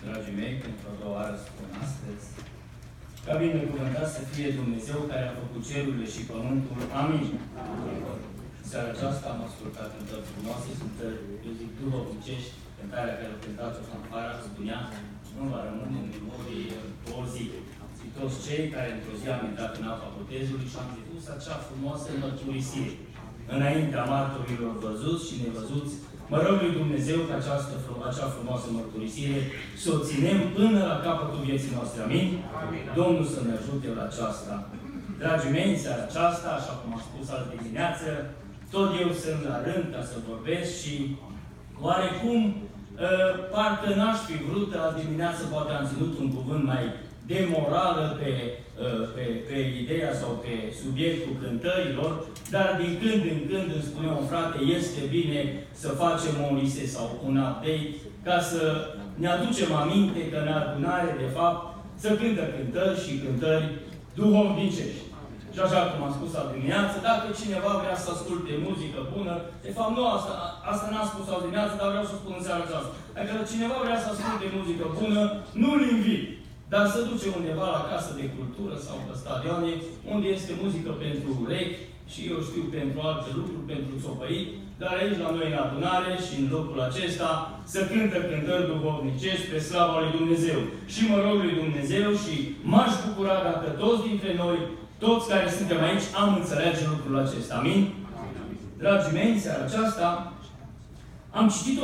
dragii mei, pentru a doua oară spun astăzi, ca binecuvântat să fie Dumnezeu care a făcut cerurile și pământul. Amin. În seara aceasta am ascultat cântări frumoase, cântări, eu zic, duhovnicești, cântarea care a cântat-o fanfara, spunea, nu va rămâne în memorie o zi. Și toți cei care într-o zi am intrat în apa botezului și am zis acea frumoasă mărturisire înaintea martorilor văzuți și nevăzuți. Mă rog lui Dumnezeu ca acea frumoasă mărturisire să o ținem până la capătul vieții noastre. Amin? Amin. Domnul să ne ajute la aceasta. Dragii mei, în seara aceasta, așa cum am spus azi dimineață, tot eu sunt la rând ca să vorbesc și oarecum parcă n-aș fi vrut, azi dimineață poate am ținut un cuvânt mai de morală pe ideea sau pe subiectul cântărilor, dar din când în când îmi spunea un frate, este bine să facem o liste sau un update ca să ne aducem aminte că în adunare, de fapt, să cântă cântări și cântări duhovnicești. Și așa cum am spus azi dimineață, dacă cineva vrea să asculte muzică bună, de fapt nu asta n-am spus azi dimineață, dar vreau să spun în seara aceasta. Dacă cineva vrea să asculte muzică bună, nu-l invit. Dar să duce undeva la casă de cultură sau pe stadioane, unde este muzică pentru urechi și eu știu pentru alte lucruri, pentru țopăit, dar aici la noi în adunare și în locul acesta să cântă cântări duhovnicești pe slava lui Dumnezeu. Și mă rog lui Dumnezeu și m-aș bucura dacă toți dintre noi, toți care suntem aici, am înțelege lucrul acesta. Amin? Dragii mei, în seara aceasta am citit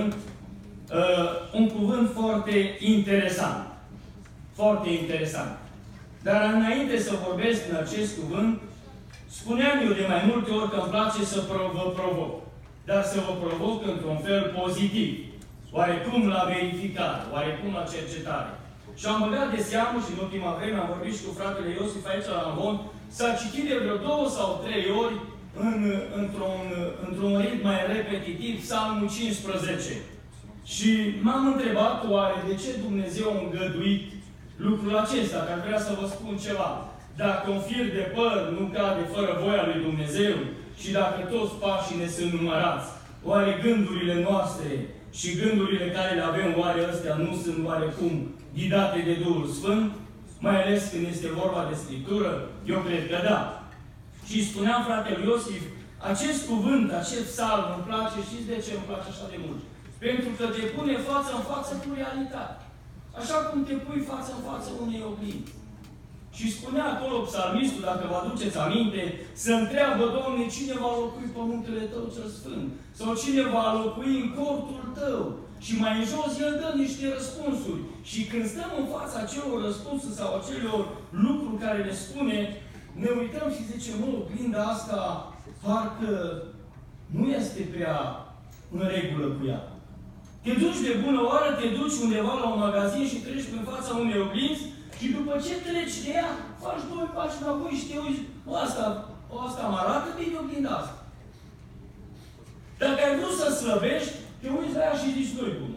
un cuvânt foarte interesant. Foarte interesant. Dar înainte să vorbesc în acest cuvânt, spuneam eu de mai multe ori că îmi place să vă provoc. Dar să vă provoc într-un fel pozitiv. Oarecum la verificare, oarecum la cercetare. Și am băgat de seamă și în ultima vreme am vorbit și cu fratele Iosif aici la Amvon, s-a citit de vreo 2 sau 3 ori într-un ritm mai repetitiv Psalmul 15. Și m-am întrebat oare de ce Dumnezeu a îngăduit lucrul acesta, că ar vrea să vă spun ceva. Dacă un fir de păr nu cade fără voia lui Dumnezeu și dacă toți pașii ne sunt numărați, oare gândurile noastre și gândurile care le avem, oare astea nu sunt oarecum ghidate de Duhul Sfânt? Mai ales când este vorba de Scriptură? Eu cred că da. Și spuneam fratelui Iosif, acest cuvânt, acest psalm îmi place, știți de ce îmi place așa de mult? Pentru că te pune față în față cu realitate. Așa cum te pui față în față unei oglindi. Și spunea acolo psalmistul, dacă vă aduceți aminte, să întreabă, Doamne, cine va locui pământele Tău cel Sfânt? Sau cine va locui în cortul Tău? Și mai în jos El dă niște răspunsuri. Și când stăm în fața acelor răspunsuri sau acelor lucruri care le spune, ne uităm și zicem, mă, oglinda asta parcă nu este prea în regulă cu ea. Te duci de bună oară, te duci undeva la un magazin și treci prin fața unei oglinzi și după ce treci de ea, faci 2 pași înapoi și te uiți, asta mă arată bine oglinda asta. Dacă ai vrut să slăbești, te uiți la ea și zici, nu-i bună.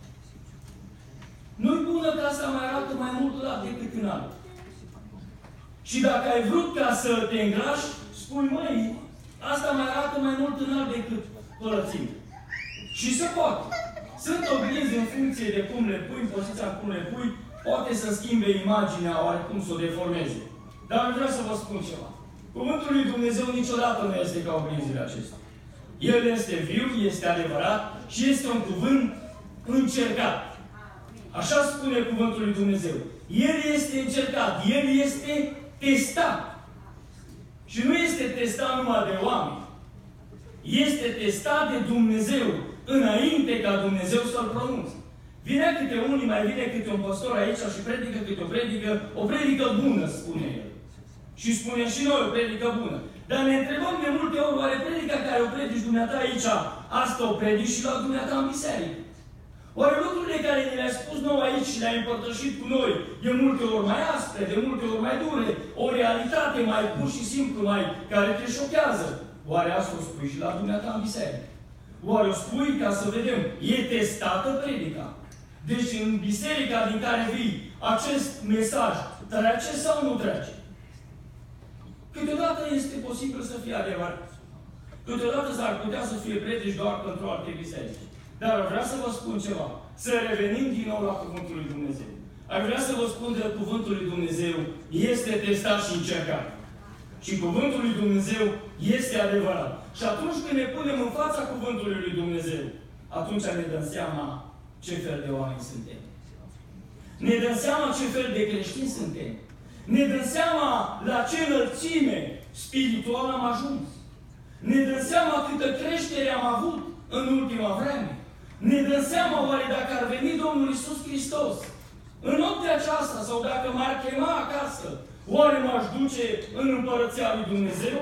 Nu-i bună că asta mai arată mai mult la decât în alt. Și dacă ai vrut ca să te îngrași, spui, măi, asta mai arată mai mult în alt decât pălățime. Și se poate. Sunt oglinzi în funcție de cum le pui, în poziția cum le pui, poate să schimbe imaginea, oarecum să o deformeze. Dar vreau să vă spun ceva. Cuvântul lui Dumnezeu niciodată nu este ca oglinzile acestea. El este viu, este adevărat și este un cuvânt încercat. Așa spune cuvântul lui Dumnezeu. El este încercat, El este testat. Și nu este testat numai de oameni. Este testat de Dumnezeu, înainte ca Dumnezeu să-l pronunțe. Vine câte unii, mai vine câte un păstor aici și predică câte o predică bună, spune el. Și spune și noi o predică bună. Dar ne întrebăm de multe ori, oare predica care o predici dumneata aici, asta o predici și la dumneata în biserică? Oare lucrurile care ne le-ai spus nou aici și le-ai împărtășit cu noi, de multe ori mai aspre, de multe ori mai dure, o realitate mai pur și simplu, care te șochează, oare asta o spui și la dumneata în biserică? Oare o spui ca să vedem, e testată predica? Deci în biserica din care vii, acest mesaj trece sau nu trece? Câteodată este posibil să fie adevărat. Câteodată s-ar putea să fie predici doar pentru alte biserici. Dar vreau să vă spun ceva. să revenim din nou la Cuvântul lui Dumnezeu. Aș vrea să vă spun că Cuvântul lui Dumnezeu este testat și încercat. Și Cuvântul lui Dumnezeu este adevărat. Și atunci când ne punem în fața Cuvântului lui Dumnezeu, atunci ne dăm seama ce fel de oameni suntem. Ne dăm seama ce fel de creștini suntem. Ne dăm seama la ce înălțime spirituală am ajuns. Ne dăm seama câtă creștere am avut în ultima vreme. Ne dăm seama oare dacă ar veni Domnul Iisus Hristos în noaptea aceasta sau dacă m-ar chema acasă, oare m-aș duce în Împărăția lui Dumnezeu?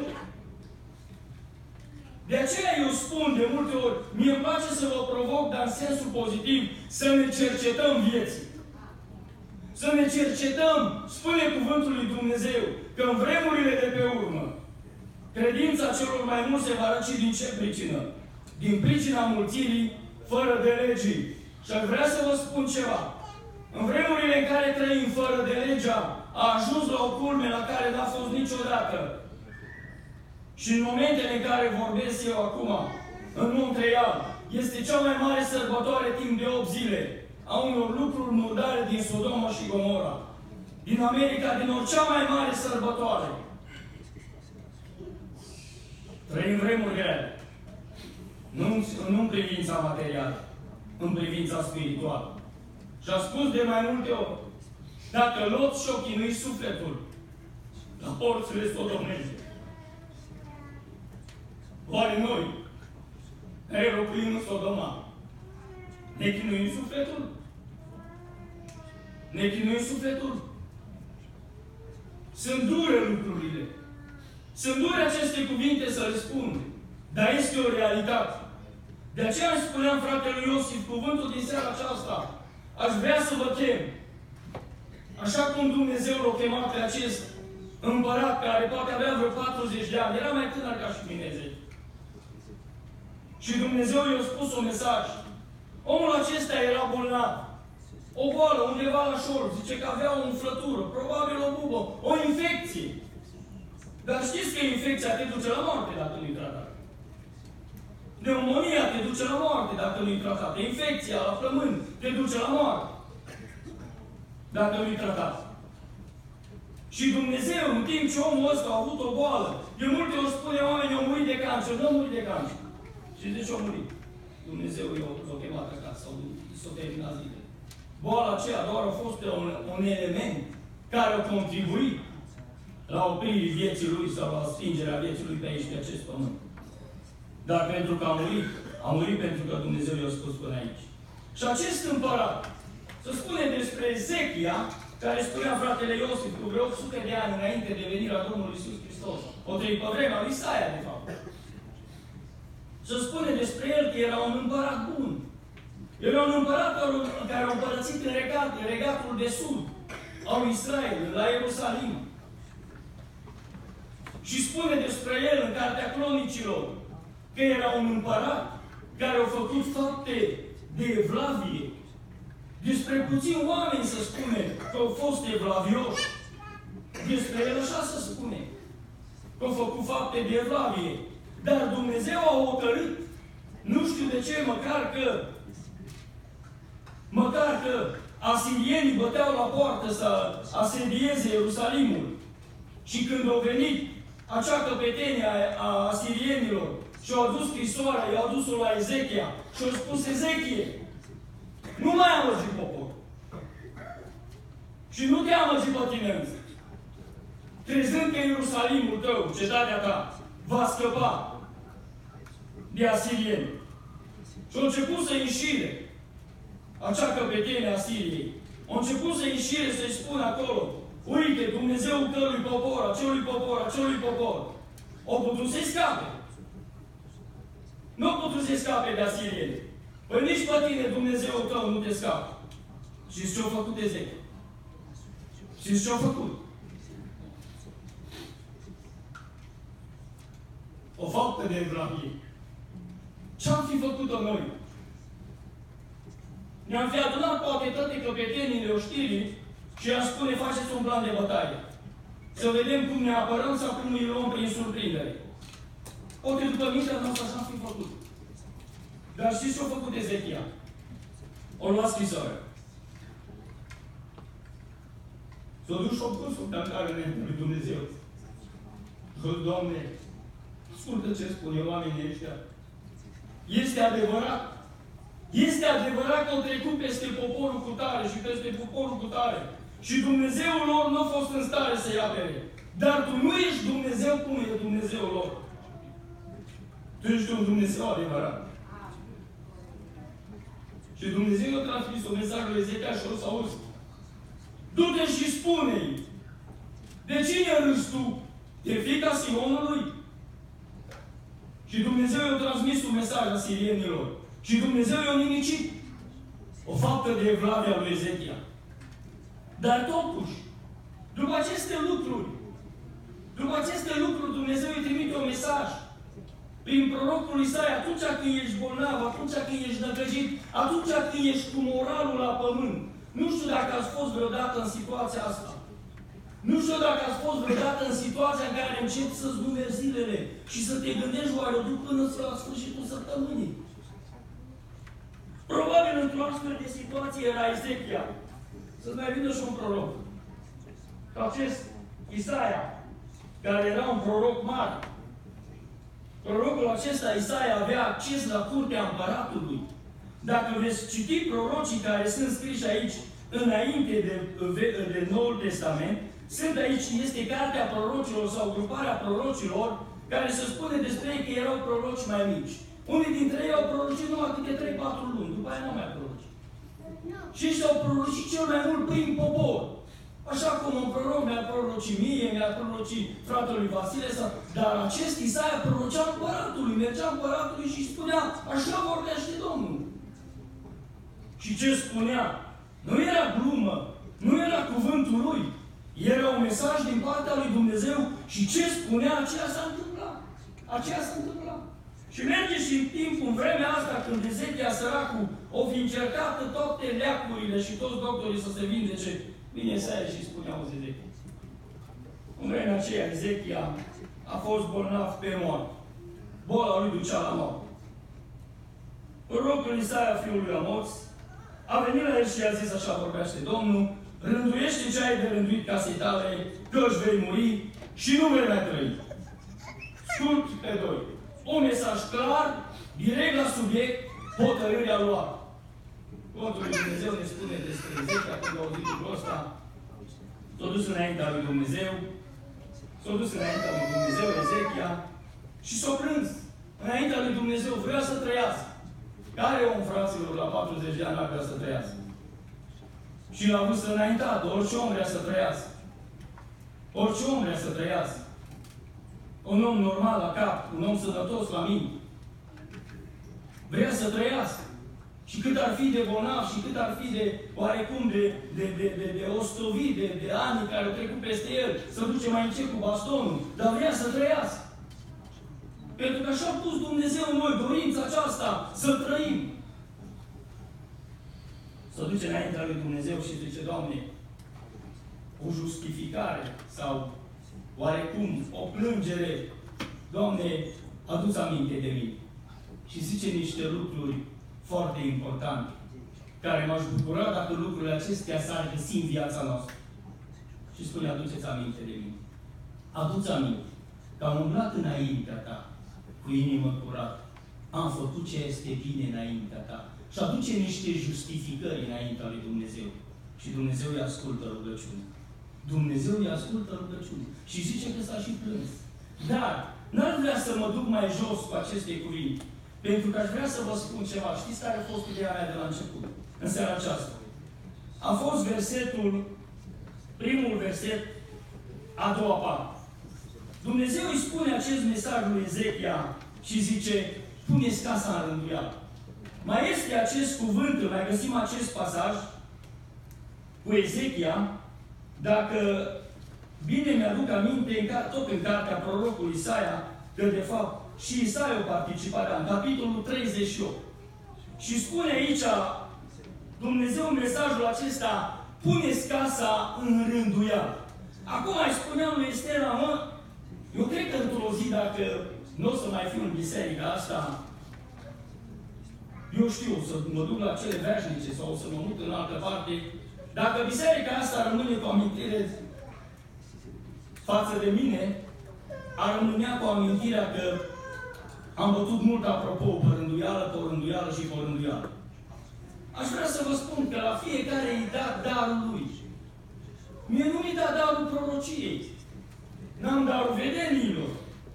De aceea eu spun de multe ori, mie îmi place să vă provoc, dar în sensul pozitiv, să ne cercetăm vieții. Să ne cercetăm, spune Cuvântul lui Dumnezeu, că în vremurile de pe urmă, credința celor mai mulți se va răci din ce pricină? Din pricina mulțirii fără de legii. Și aș vrea să vă spun ceva. În vremurile în care trăim fără de legea, a ajuns la o culme la care n-a fost niciodată. Și în momentele în care vorbesc eu acum, în Montreal, este cea mai mare sărbătoare timp de 8 zile a unor lucruri murdare din Sodoma și Gomora. Din America din Nord, cea mai mare sărbătoare. Trăim vremuri grele. Nu în privința materială, în privința spirituală. Și a spus de mai multe ori, dacă Lot și-o chinui sufletul la porțile sodomești, oare noi, care locuim în Sodoma, ne chinuim sufletul? Ne chinuim sufletul? Sunt dure lucrurile. Sunt dure aceste cuvinte să le spun, dar este o realitate. De aceea îmi spuneam fratelui Iosif, cuvântul din seara aceasta, aș vrea să vă chem. Așa cum Dumnezeu l-a chemat pe acest împărat care poate avea vreo 40 de ani, era mai tânăr ca și mine. Și Dumnezeu i-a spus un mesaj. Omul acesta era bolnav. O boală, undeva la șorb. Zice că avea o umflătură, probabil o bubă, o infecție. Dar știți că infecția te duce la moarte dacă nu-i tratat. Pneumonia te duce la moarte dacă nu-i tratat. Infecția la plămâni te duce la moarte dacă nu-i tratat. Și Dumnezeu, în timp ce omul ăsta a avut o boală, de multe ori spune oamenii, au murit de cancer, nu au murit de cancer. Și de ce au murit? Dumnezeu i-a chemat acasă, sau s-a terminat zilele. Boala aceea doar a fost un element care a contribuit la opririi vieții lui sau la stingerea vieții lui pe aici, pe acest pământ. Dar pentru că a murit pentru că Dumnezeu i-a spus până aici. Și acest împărat, să spune despre Ezechia, care spunea fratele Iosif cu vreo 800 de ani înainte de venirea Domnului Iisus Hristos, o trăi pe vremea lui Isaia, de fapt. Să spune despre el că era un împărat bun. Era un împărat care a împărățit în regatul de sud al lui Israel, la Ierusalim. Și spune despre el în Cartea Cronicilor că era un împărat care a făcut fapte de evlavie. Despre puțini oameni se spune că au fost evlavioși. Despre el așa se spune. Că au făcut fapte de evlavie. Dar Dumnezeu a hotărât, nu știu de ce, măcar că asirienii băteau la poartă să asedieze Ierusalimul. Și când au venit acea căpetenie a asirienilor și au adus scrisoarea, i-au adus-o la Ezechia și au spus, Ezechie, nu mai amăgi popor. Și nu te amăgi pe tine însă. Crezând că Ierusalimul tău, cetatea ta, va scăpa de asirieni. Și au început să înșire acea căpetenie a Siriei. Au început să înșire, să-i spună acolo, uite, Dumnezeul cărui popor, acelui popor. Au putut să-i scape. Nu au putut să-i scape de asirieni. Păi nici pe tine Dumnezeul tău nu te scapă. Știți ce-au făcut Ezechia? Știți ce-au făcut? O faptă de evlavie. Ce-am fi făcut-o noi? Ne-am fi adunat poate toate căpetenile oștirii și i-am spune, faceți un plan de bătaie. Să vedem cum ne apărăm sau cum îi luăm prin surprindere. Poate după mintea noastră așa am fi făcut. Dar știți ce-a făcut Ezechia? O luat scrisoarea. S-o dus și-o pus-o pe care lui Dumnezeu. Doamne, ascultă ce spune oamenii ăștia. Este adevărat. Este adevărat că au trecut peste poporul cu tare și peste poporul cu tare. Și Dumnezeul lor nu a fost în stare să-i apere. Dar tu nu ești Dumnezeu cum e Dumnezeul lor. Tu ești un Dumnezeu adevărat. Și Dumnezeu i-a transmis un mesaj lui Ezechia și o să auzi. Du-te și spune-i. De cine râzi tu? De fiica Sionului? Și Dumnezeu i-a transmis un mesaj asirienilor. Și Dumnezeu i-a nimicit. O faptă de evlavie a lui Ezechia. Dar totuși, după aceste lucruri, Dumnezeu îi trimite un mesaj. Prin prorocul Isaia, atunci când ești bolnav, atunci când ești năgăjit, atunci când ești cu moralul la pământ. Nu știu dacă ați fost vreodată în situația asta. Nu știu dacă ați fost vreodată în situația în care începi să-ți numeri zilele și să te gândești oare o duc până la sfârșitul săptămânii. Probabil într-o astfel de situație era Ezechia. Să-ți mai vină și un proroc. Că acest Isaia, care era un proroc mare, prorocul acesta, Isaia, avea acces la curtea împăratului. Dacă veți citi prorocii care sunt scriși aici, înainte de Noul Testament, sunt aici, este cartea prorocilor sau gruparea prorocilor, care se spune despre ei că erau proroci mai mici. Unii dintre ei au prorocit numai câte 3-4 luni, după aia nu mai prorocit. Și ăștia au prorocit cel mai mult prin popor. Așa cum un proroc mi-a prorocit mie, mi-a prorocit fratelui Vasile, dar acest Isaia prorocea împăratului, mergea împăratului și spunea, așa vorbește Domnul. Și ce spunea? Nu era glumă, nu era cuvântul lui. Era un mesaj din partea lui Dumnezeu și ce spunea, aceea s-a întâmplat. Aceea s-a întâmplat. Și merge și în timp, în vremea asta, când Ezechia săracul o fi încercat toate leacurile și toți doctorii să se vindece, vine Isaia și spunea o Ezechia. În vremea aceea, Ezechia a fost bolnav pe moarte. Boala lui ducea la moarte. Prorocul Isaia, fiul lui Amoț, a venit la el și i-a zis, așa vorbește Domnul, rânduiește ce ai de rânduit casei tale, că își vei muri și nu vei mai trăi. Scurt pe doi. Un mesaj clar, direct la subiect, hotărârea luată. Cuvântul lui Dumnezeu ne spune despre Ezechia, când a auzit lucrul ăsta, s-a dus înaintea lui Dumnezeu, Ezechia, și s-a plâns înaintea lui Dumnezeu, vrea să trăiască. Care om, fraților, la 40 de ani ar vrea să trăiască? Și la vârstă înaintată, orice om vrea să trăiască. Orice om vrea să trăiască. Un om normal la cap, un om sănătos la minte. Vrea să trăiască. Și cât ar fi de bolnav și cât ar fi de oarecum de ostovit, de ani care au trecut peste el, să duce mai încet cu bastonul, dar vrea să trăiască. Pentru că așa a pus Dumnezeu în noi dorința aceasta să trăim. Să duce înaintea lui Dumnezeu și zice, Doamne, o justificare sau oarecum o plângere, Doamne, adu-ți aminte de mine. Și zice niște lucruri foarte importante, care m-aș bucura dacă lucrurile acestea s-ar găsi în viața noastră. Și spune, aduceți aminte de mine. Adu-ți aminte că am umblat înaintea ta, cu inimă curată. Am făcut ce este bine înaintea ta. Și aduce niște justificări înaintea lui Dumnezeu. Și Dumnezeu îi ascultă rugăciunea. Dumnezeu îi ascultă rugăciunea. Și zice că s-a și plâns. Dar n-ar vrea să mă duc mai jos cu aceste cuvinte. Pentru că aș vrea să vă spun ceva. Știți care a fost ideea mea de la început? În seara aceasta. A fost primul verset, a doua parte. Dumnezeu îi spune acest mesaj lui Ezechia și zice, puneți casa în rânduială. Mai este acest cuvânt, mai găsim acest pasaj cu Ezechia, dacă bine mi-aduc aminte, tot în cartea prorocului Isaia, că de fapt și Isaia a participat în capitolul 38. Și spune aici Dumnezeu în mesajul acesta, puneți casa în rânduială. Acum îi spuneam lui Estera, eu cred că într-o zi, dacă nu o să mai fiu în biserica asta, eu știu, să mă duc la cele veșnice sau să mă mut în altă parte, dacă biserica asta rămâne cu amintire față de mine, ar rămânea cu amintirea că am bătut mult apropo, pe rânduială și pe rânduială. Aș vrea să vă spun că la fiecare îi da darul lui. Mie nu mi-i da darul prorociei. N-am darul vedeniilor.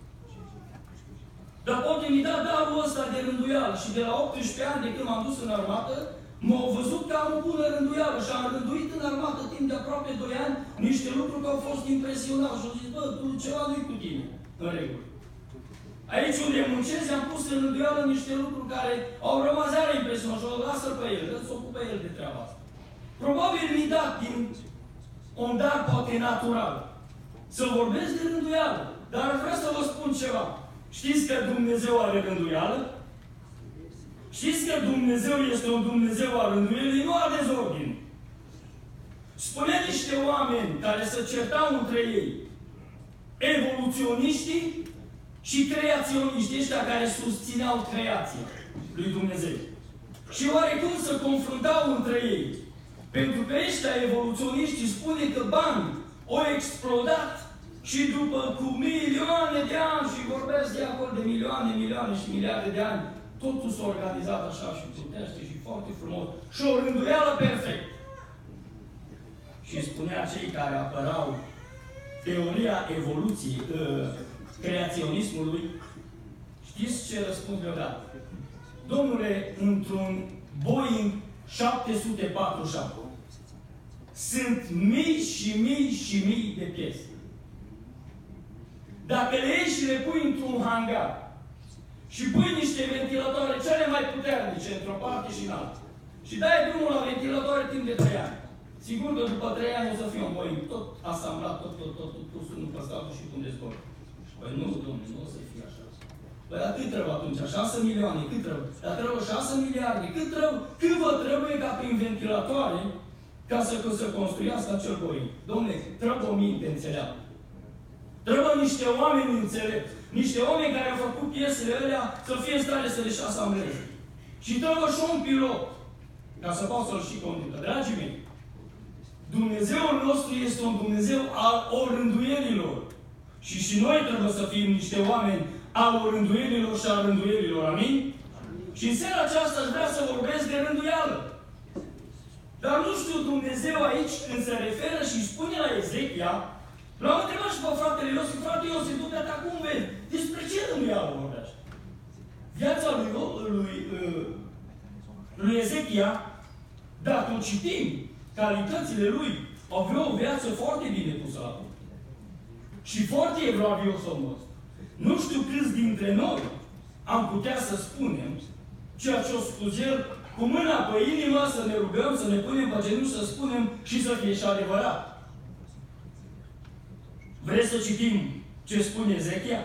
Dar poate mi-i da darul ăsta de rânduială. Și de la 18 ani, de când m-am dus în armată, m-au văzut că am o bună rânduială și am rânduit în armată timp de aproape 2 ani niște lucruri care au fost impresionat. Și au zis, bă, tu ceva nu-i cu tine, în regulă. Aici unde muncesc, am pus în rânduială niște lucruri care au rămas iară impresionat și o lasă pe el, să ocupe el de treaba asta. Probabil mi-i dat din un dar poate natural. Să vorbesc de rânduială. Dar aș vrea să vă spun ceva. Știți că Dumnezeu are rânduială? Știți că Dumnezeu este un Dumnezeu al rânduielii, nu al dezordine. Spune niște oameni care se certau între ei, evoluționiștii și creaționiștii, ăștia care susțineau creația lui Dumnezeu. Și oarecum se confruntau între ei. Pentru că ăștia evoluționiștii spune că banii au explodat și după cu milioane de ani, și vorbesc de acolo de milioane și miliarde de ani, totul s-a organizat așa și putește și foarte frumos. Și o rânduială perfect. Și spunea cei care apărau teoria evoluției, creaționismului, știți ce răspuns le-au dat? Domnule, într-un Boeing 747 sunt mii și mii de piese. Dacă le iei și le pui într-un hangar și pui niște ventilatoare cele mai puternice într-o parte și în alta și dai drumul la ventilatoare timp de 3 ani, sigur că după 3 ani o să fie un Boeing tot asamblat, tot pus unul pe statul și cum dezbor. Păi nu, domnule, nu o să fie așa. Păi dar cât trebuie atunci? 6 milioane? Cât trebuie? Dar trebuie 6 miliarde? Cât vă trebuie ca prin ventilatoare ca să construiască acel Boeing? Domnule, trebuie o minte înțeleaptă. Trebuie niște oameni înțelepți. Niște oameni care au făcut piesele alea să fie în stare să le și asambleze. Și trebuie și un pilot ca să poată să-l și conducă. Dragii mei, Dumnezeul nostru este un Dumnezeu al orânduielilor. Și noi trebuie să fim niște oameni al orânduielilor și al rânduielilor. Amin? Și în seara aceasta aș vrea să vorbesc de rânduială. Dar nu știu, Dumnezeu aici, când se referă și spune la Ezechia, l-am întrebat și pe fratele Iosif, frate Iosif, dumneata cum vezi? Despre ce rânduială vorbește? Viața lui Ezechia, dacă o citim, calitățile lui, avea o viață foarte bine pusă la punct. Și foarte evlavios omul ăsta. Nu știu câți dintre noi am putea să spunem ceea ce o spus el, cu mâna pe inimă, să ne rugăm, să ne punem pe genunchi, să spunem și să fie și adevărat. Vreți să citim ce spune Ezechia?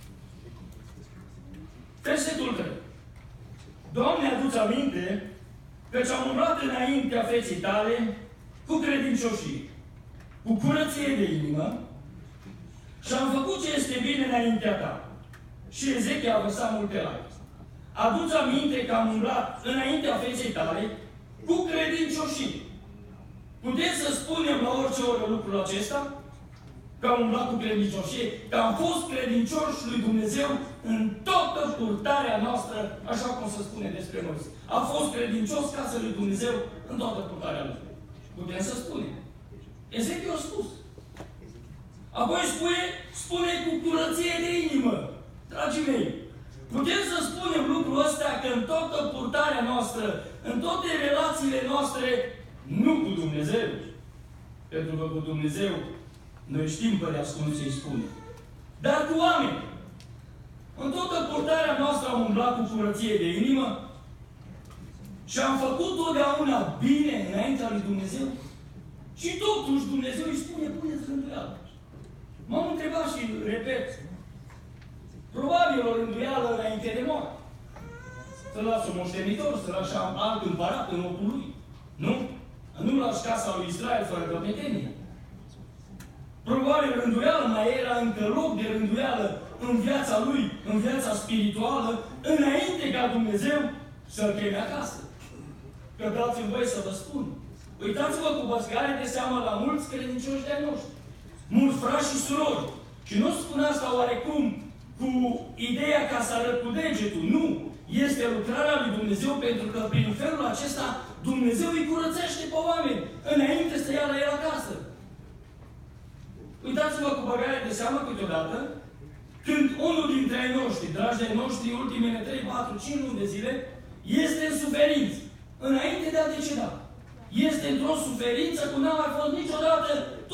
Versetul 3. Doamne, adu-ți aminte căci am umblat înaintea feței tale cu credincioșie, cu curăție de inimă și am făcut ce este bine înaintea ta. Și Ezechia a vărsat multe lacrimi. Adu-ți aminte că am umblat înaintea feței tale cu credincioșie. Putem să spunem la orice oră lucrul acesta? Că am umblat cu credincioșie, că am fost credincioși lui Dumnezeu în toată purtarea noastră, așa cum se spune despre noi. A fost credincios casă lui Dumnezeu în toată purtarea lui. Putem să spunem. Ezechia a spus. Apoi spune cu curăție de inimă. Dragii mei, putem să spunem lucrul ăsta că în toată purtarea noastră, în toate relațiile noastre, nu cu Dumnezeu, pentru că cu Dumnezeu noi știm pe ascuns ce-i spune. Dar cu oameni. În toată purtarea noastră am umblat cu curăție de inimă și am făcut totdeauna bine înaintea lui Dumnezeu. Și totuși Dumnezeu îi spune, puneți rânduială. M-am întrebat și repet, probabil o rânduială înainte de moarte. Să lasă un moștenitor, să lasă alt împărat în locul lui. Nu? Nu lași casa lui Israel fără căpetenie. Probabil rânduială mai era încă loc de rânduială în viața lui, în viața spirituală, înainte ca Dumnezeu să-l cheme acasă. Că dați-mi voie să vă spun. Uitați-vă cu băzgare de seamă la mulți credincioși de-ai noștri. Mulți frați și surori. Și nu spun asta oarecum cu ideea ca să arăt cu degetul. Nu! Este lucrarea lui Dumnezeu, pentru că prin felul acesta Dumnezeu îi curățește pe oameni înainte să ia la el acasă. Uitați-vă cu băgare de seamă câteodată când unul dintre ai noștri, dragi de ai noștri, ultimele 3, 4, 5 luni de zile, este în suferință, înainte de a deceda. Este într-o suferință cum n-a mai fost niciodată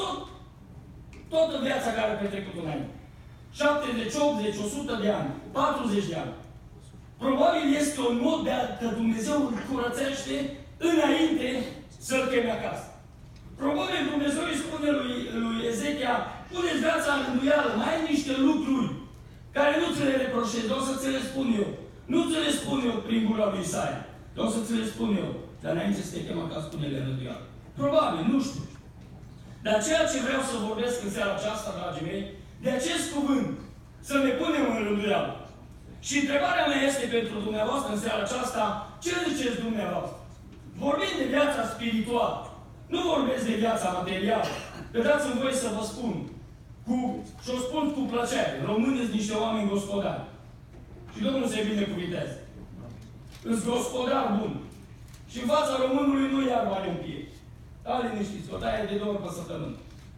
toată viața care a petrecut înainte. 70, 80, 100 de ani, 40 de ani. Probabil este un mod de că Dumnezeu îl curățește înainte să-l cheme acasă. Probabil Dumnezeu îi spune lui Ezechia, pune-ți viața în rânduială, mai ai niște lucruri care nu ți le reproșez, o să ți le spun eu. Nu ți le spun eu prin gura lui Isaia, o să ți le spun eu. Dar înainte să te chem acasă, spune-le în rânduială. Probabil, nu știu. Dar ceea ce vreau să vorbesc în seara aceasta, dragii mei, de acest cuvânt, să ne punem în rânduială. Și întrebarea mea este pentru dumneavoastră în seara aceasta, ce ziceți dumneavoastră? Vorbim de viața spirituală. Nu vorbesc de viața materială. Că dați-mi voie să vă spun. Și o spun cu plăcere. Românii sunt niște oameni gospodari. Și Domnul se binecuvinteze. Îți gospodar bun. Și în fața românului nu iar bani în pie. Da, liniștiți, o taie de 2 ori pe săptămână.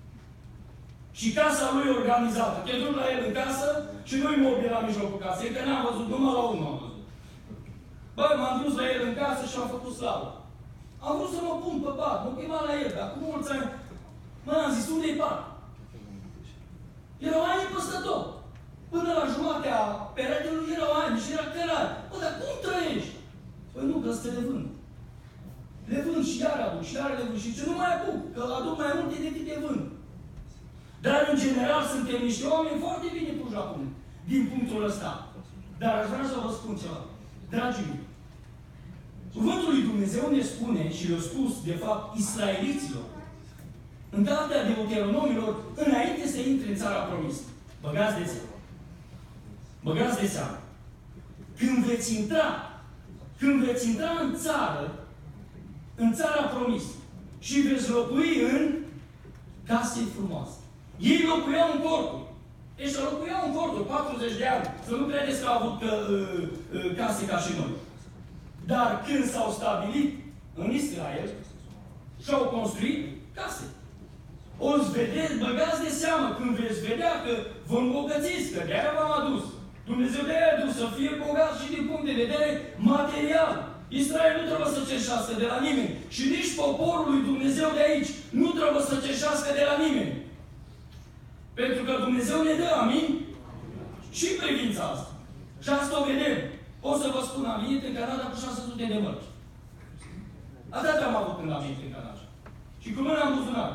Și casa lui organizată. Te duci la el în casă și nu-i mobil la mijlocul casei. Că n-am văzut, numai la unul am văzut. Bă, m-am dus la el în casă și am făcut slavă. Am vrut să mă pun pe pat, mă chema la el, dar cu mulți ani. Mă, am zis, unde-i pat? Erau ani peste tot. Până la jumatea peretelui erau ani și era cărare. Bă, dar cum trăiești? Păi nu, că ăsta le vând. Le vând și iar aduc, și iar le vând. Și ce nu mai apuc, că aduc mai multe decât le vând. Dar, în general, suntem niște oameni foarte bine puși acum, din punctul ăsta. Dar aș vrea să vă spun ceva. Dragii mei, cuvântul lui Dumnezeu ne spune, și le-a spus, de fapt, israeliților, în cartea Deuteronomilor, înainte să intre în țara promisă. Băgați de seama. Băgați de seama. Când veți intra în țara promisă și veți locui în case frumoase. Ei locuiau în corturi. Ăștia locuiau în corturi 40 de ani. Să nu credeți că au avut case ca și noi. Dar când s-au stabilit în Israel și-au construit case. O să vedeți, băgați de seamă, când veți vedea că vă îmbogățiți, că de-aia v-am adus. Dumnezeu de-aia a adus să fie bogat și din punct de vedere material. Israel nu trebuie să cerșească de la nimeni. Și nici poporul lui Dumnezeu de aici nu trebuie să cerșească de la nimeni. Pentru că Dumnezeu ne dă, amin? Și în privința asta. Și asta o vedem. O să vă spun, am venit în Canada cu 600 de mărci. Atât am avut când am venit în Canada. Și cu mâna în buzunar.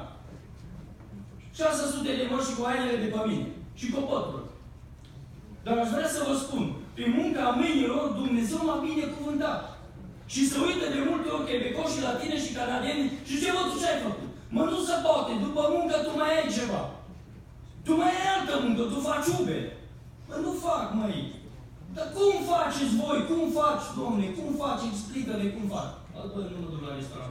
600 de mărci și cu hainele de pe mine. Și cu pătură. Dar aș vrea să vă spun, prin munca mâinilor, Dumnezeu m-a binecuvântat. Și se uită de multe ori quebecoșii la tine și canadieni și ce, mă, tu ce ai făcut? Mă, nu se poate, după muncă tu mai ai ceva. Tu mai ai altă muncă, tu faci ube. Mă, nu fac, măi. Dar cum faceți voi? Cum faci, domnule? Cum faci? Explică-ne cum faci. Bă, nu mă duc la restaurant.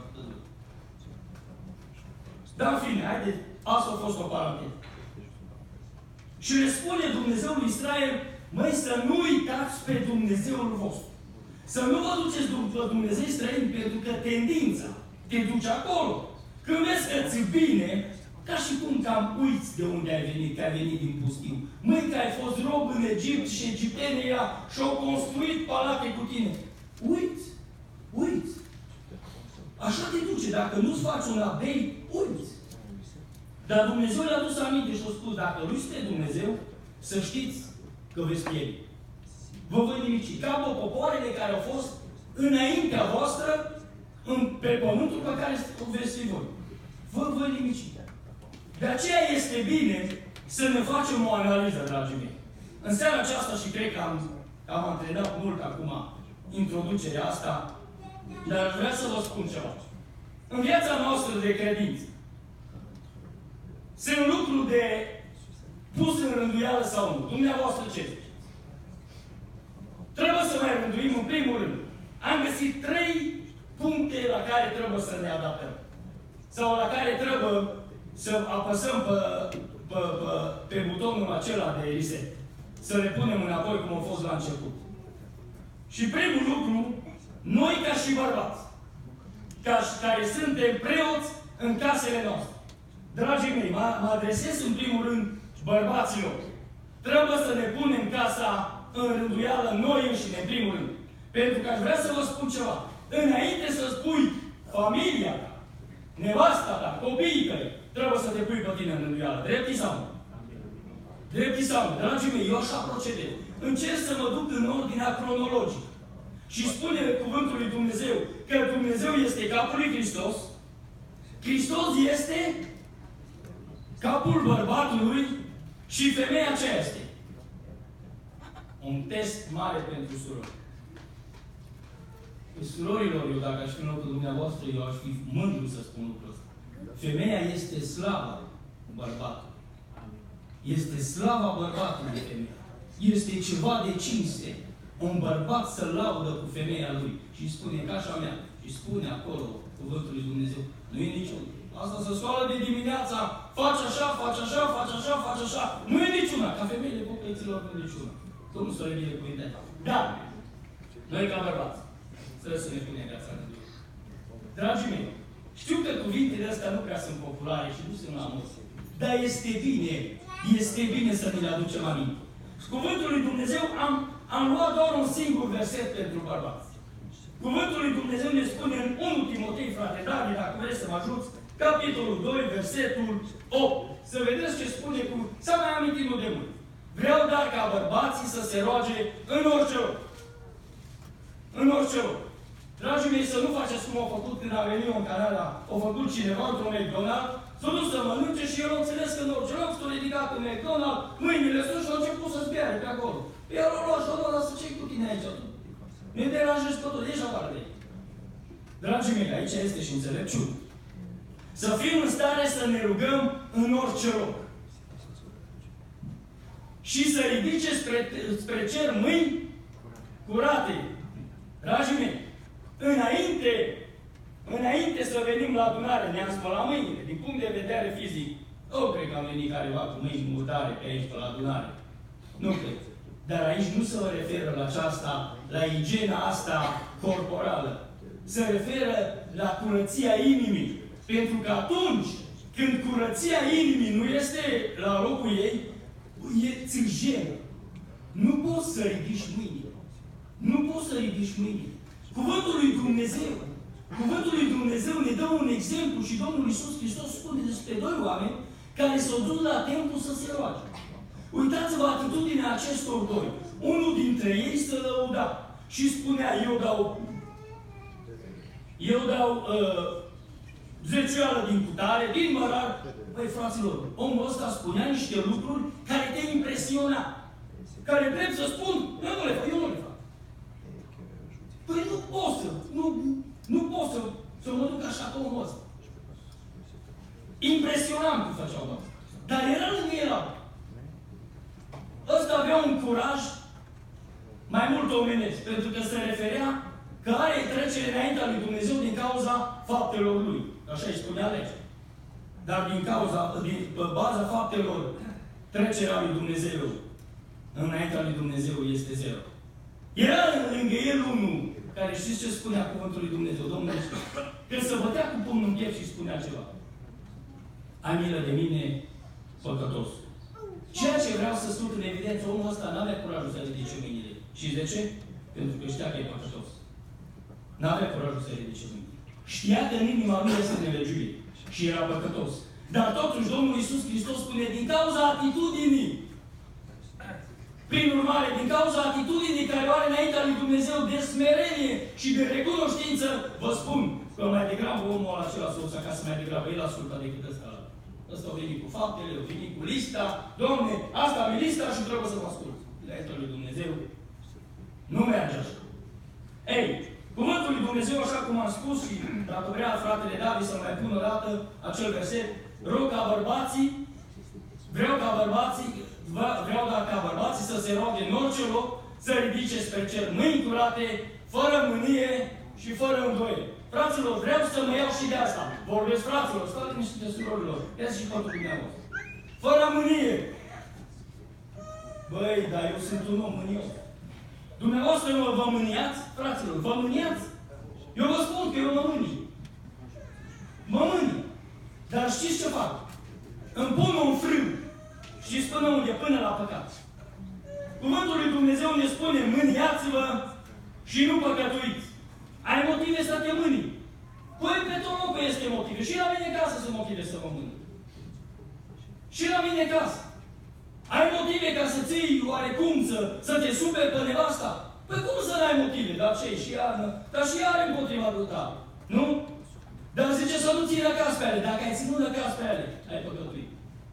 Dar în fine, haideți, asta a fost o paranteză. Și le spune Dumnezeu lui Israel, măi, să nu uitați pe Dumnezeul vostru. Să nu vă duceți după Dumnezeu străini, pentru că tendința te duce acolo. Când vezi că ți bine, ca și cum cam uiți de unde ai venit, că ai venit din pustiu. Măi, că ai fost rob în Egipt și egiptenii și-au construit palate cu tine. Uiți. Așa te duce. Dacă nu-ți faci un abei, uiți. Dar Dumnezeu le-a dus aminte și a spus, dacă lui este Dumnezeu, să știți că veți pieri. Vă voi nimici. Ca pe popoarele care au fost înaintea voastră pe pământul pe care veți fi voi. Vă voi nimici. De aceea este bine să ne facem o analiză, dragii mei. În seara aceasta, și cred că am antrenat mult acum introducerea asta, dar aș vrea să vă spun ceva. În viața noastră de credință, sunt lucruri de pus în rânduială sau nu. Dumneavoastră ce ziceți? Trebuie să mai rânduim în primul rând. am găsit 3 puncte la care trebuie să ne adaptăm. Sau la care trebuie să apăsăm pe butonul acela de reset. Să le punem înapoi cum a fost la început. Și primul lucru, noi ca și bărbați, care suntem preoți în casele noastre. Dragii mei, mă adresez în primul rând bărbaților. Trebuie să ne punem casa în rânduială noi înșine, în primul rând. Pentru că aș vrea să vă spun ceva. Înainte să spui familia ta, nevasta ta, copiii tăi, trebuie să te pui pe tine în rânduială. Dreptii sau nu? Dreptii sau nu? Dragii mei, eu așa procedez. Încerc să mă duc în ordinea cronologică. Și spune cuvântul lui Dumnezeu că Dumnezeu este capul lui Hristos. Hristos este capul bărbatului și femeia ce este. Un test mare pentru surori. Surorilor, eu dacă aș fi în locul dumneavoastră, eu aș fi mândru să spun lucrul ăsta. Femeia este slava bărbatului. Este slava bărbatului de femeie. Este ceva de cinste. Un bărbat să laudă cu femeia lui și spune, ca așa mea, și spune acolo cuvântul lui Dumnezeu. Nu e niciun. Asta se scoală de dimineața, faci așa, faci așa, faci așa, faci așa. Nu e niciuna. Ca femeile pocăiților nu e niciuna. Domnul să le binecuvinte. Dar, noi ca bărbați, trebuie să ne punem viața în Dumnezeu. Dragii mei, știu că cuvintele astea nu prea sunt populare și nu sunt la mulți. Dar este bine să ne le aducem aminte. Cuvântul lui Dumnezeu am luat doar un singur verset pentru bărbați. Cuvântul lui Dumnezeu ne spune în 1 Timotei, frate David, dacă vreți să mă ajuți, capitolul 2, versetul 8. Să vedeți ce spune cu... S-a mai amintit nu de mult. Vreau dar ca bărbații să se roage în orice loc. În orice loc. Dragii mei, să nu faceți cum au făcut când a venit în Canada. Au făcut cineva într-un McDonald's, s-a dus să mănânce și el a înțeles că în orice loc s-a ridicat în McDonald's, mâinile sus și a început să zbiare pe acolo. Iar o luat și o luat, lasă ce-i cu tine aici? Ne deranjezi pe tot, ieși afară de ei. Dragii mei, aici este și înțelepciune. Să fim în stare să ne rugăm în orice loc. Și să ridice spre cer mâini curate. Dragii mei, înainte să venim la adunare, ne-am spălat mâinile. Din punct de vedere fizic, nu cred că am venit careva cu mâini murdare pe aici, pe la adunare. Nu cred. Dar aici nu se referă la aceasta, la igiena asta corporală. Se referă la curăția inimii. Pentru că atunci când curăția inimii nu este la locul ei, ți-l jenă. Nu poți să ridici mâinile. Nu poți să ridici mâinile. Cuvântul lui Dumnezeu ne dă un exemplu și Domnul Iisus Hristos spune despre 2 oameni care s-au dus la templu să se roage. Uitați-vă atitudinea acestor 2. Unul dintre ei se lăuda și spunea, eu dau zecioală din cutare, din mărar. Păi, fraților, omul ăsta spunea niște lucruri care te impresiona. Care trebuie să spun, eu nu le fac. Păi nu pot să mă duc așa ca omul ăsta. Impresionant cum făceau asta. Dar era lângă el. Ăsta avea un curaj mai mult omenesc, pentru că se referea că are trecere înaintea lui Dumnezeu din cauza faptelor lui. Așa îi spunea legea. Dar din baza faptelor, trecerea lui Dumnezeu înaintea lui Dumnezeu este zero. Era lângă el unul care știți ce spunea cuvântul lui Dumnezeu, Domnul, că se bătea cu pumnul în piept și spunea ceva. Ai milă de mine, păcătos. Ceea ce vreau să scot în evidență, omul ăsta n-avea curajul să ridice mâinile. Și de ce? Pentru că știa că e păcătos. N-avea curajul să ridice mâinile. Știa că în inima lui este nelegiuit și era păcătos. Dar totuși Domnul Iisus Hristos spune, din cauza atitudinii, prin urmare, din cauza atitudinii care o are înaintea lui Dumnezeu de smerenie și de recunoștință, vă spun că mai degrabă omul acela s-o dus acasă, mai degrabă el ascultă decât ăsta. Ăsta a venit cu faptele, a venit cu lista. Doamne, asta e lista și trebuie să mă ascult. Înaintea lui Dumnezeu nu merge așa. Ei, cuvântul lui Dumnezeu, așa cum am spus și dacă vrea fratele David să mai pună o dată acel verset, vreau ca bărbații să se roage în orice loc, să ridice spre cer mâini curate, fără mânie și fără îndoieli. Fraților, vreau să mă iau și de asta. Vorbesc, fraților, stați liniștite, surorilor. Ia-ți și pentru dumneavoastră. Fără mânie. Băi, dar eu sunt un om mânios. Dumneavoastră vă mâniați, fraților, vă mâniați? Eu vă spun că eu mă mâni. Mă mâni. Dar știți ce fac? Îmi pun un frâu și spune unde? Până la păcat. Cuvântul lui Dumnezeu ne spune, mâniați-vă și nu păcătuiți. Ai motive să te mâni. Păi pe tot locul este motive. Și la mine casă sunt motive să mă mâni. Și la mine casă. Ai motive ca să ții oarecum să te superi pe nevasta? Păi cum să n-ai motive? Dar ce? Și ea, dar și ea are împotriva ta. Nu? Dar zice să nu ții răcas pe ele. Dacă ai ținut răcas pe ele, ai păcătuit.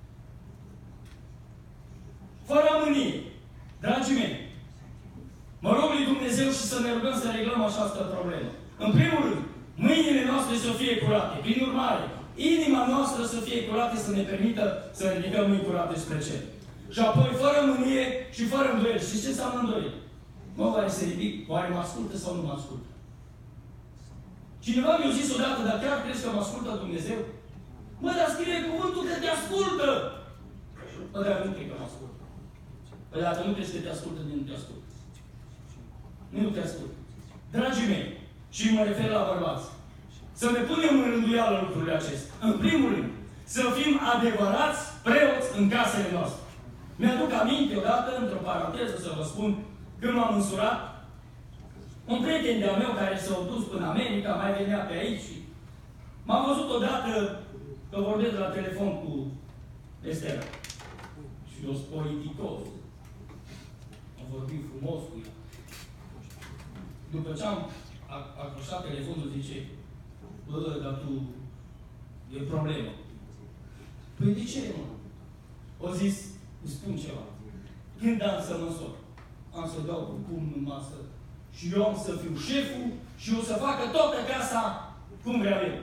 Fără mânie. Dragii mei, mă rog lui Dumnezeu și să ne rugăm să reglăm această problemă. În primul rând, mâinile noastre să fie curate. Prin urmare, inima noastră să fie curată, să ne permită să ridicăm mâini curate spre cer. Și apoi, fără mânie și fără îndoieli. Știți ce înseamnă îndoieli? Mă, oare să ridic? Oare mă ascultă sau nu mă ascultă? Cineva mi-a zis odată, dar chiar crezi că mă ascultă Dumnezeu? Mă, dar scrie cuvântul că te ascultă! Mă, dar nu cred că mă ascultă. Păi dacă nu crezi că te ascultă, nu te ascultă. Nu te ascultă. Dragii mei, și mă refer la bărbați, să ne punem în rânduială lucrurile acestea. În primul rând, să fim adevărați preoți în casele noastre. Mi-aduc aminte odată, într-o paranteză să vă spun, când m-am însurat, un prieten de-al meu care s-a dus până în America, mai venea pe aici și m-a văzut odată că vorbesc la telefon cu Estera. Și eu sunt politicos. Am vorbit frumos cu ea. După ce am acroșat telefonul, zice, bă, dar tu, e problemă. Păi de ce, mă? O zis, îți spun ceva. Când am să mă însor, am să dau cu pumnul în masă și eu am să fiu șeful și eu să facă toată casa cum vreau eu.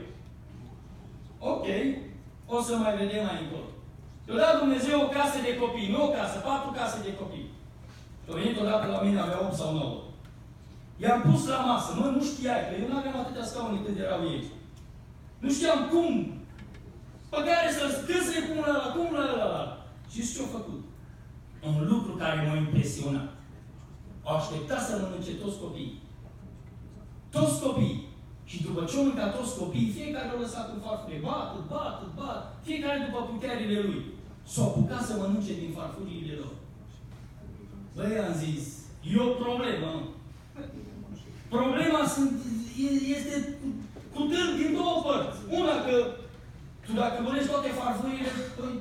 Ok, o să mai vedem mai încolo. Eu dat Dumnezeu o casă de copii, nu o casă, 4 case de copii. Și-a venit odată la mine, avea 8 sau 9. I-am pus la masă, mă, nu știai, că eu nu aveam atâtea scaune cât erau ei. Nu știam cum, pe care când să le pun la cum la. Și ce-a făcut? Un lucru care m-a impresionat. Au așteptat să mănânce toți copiii. Toți copiii. Și după ce au mâncat toți copiii, fiecare l-a lăsat în farfurie. Bat. Fiecare după puterile lui. S-au apucat să mănânce din farfuriile lor. Băi, am zis, e o problemă. Problema este cu târg din două părți. Una că tu dacă mănânci toate farfurile, păi,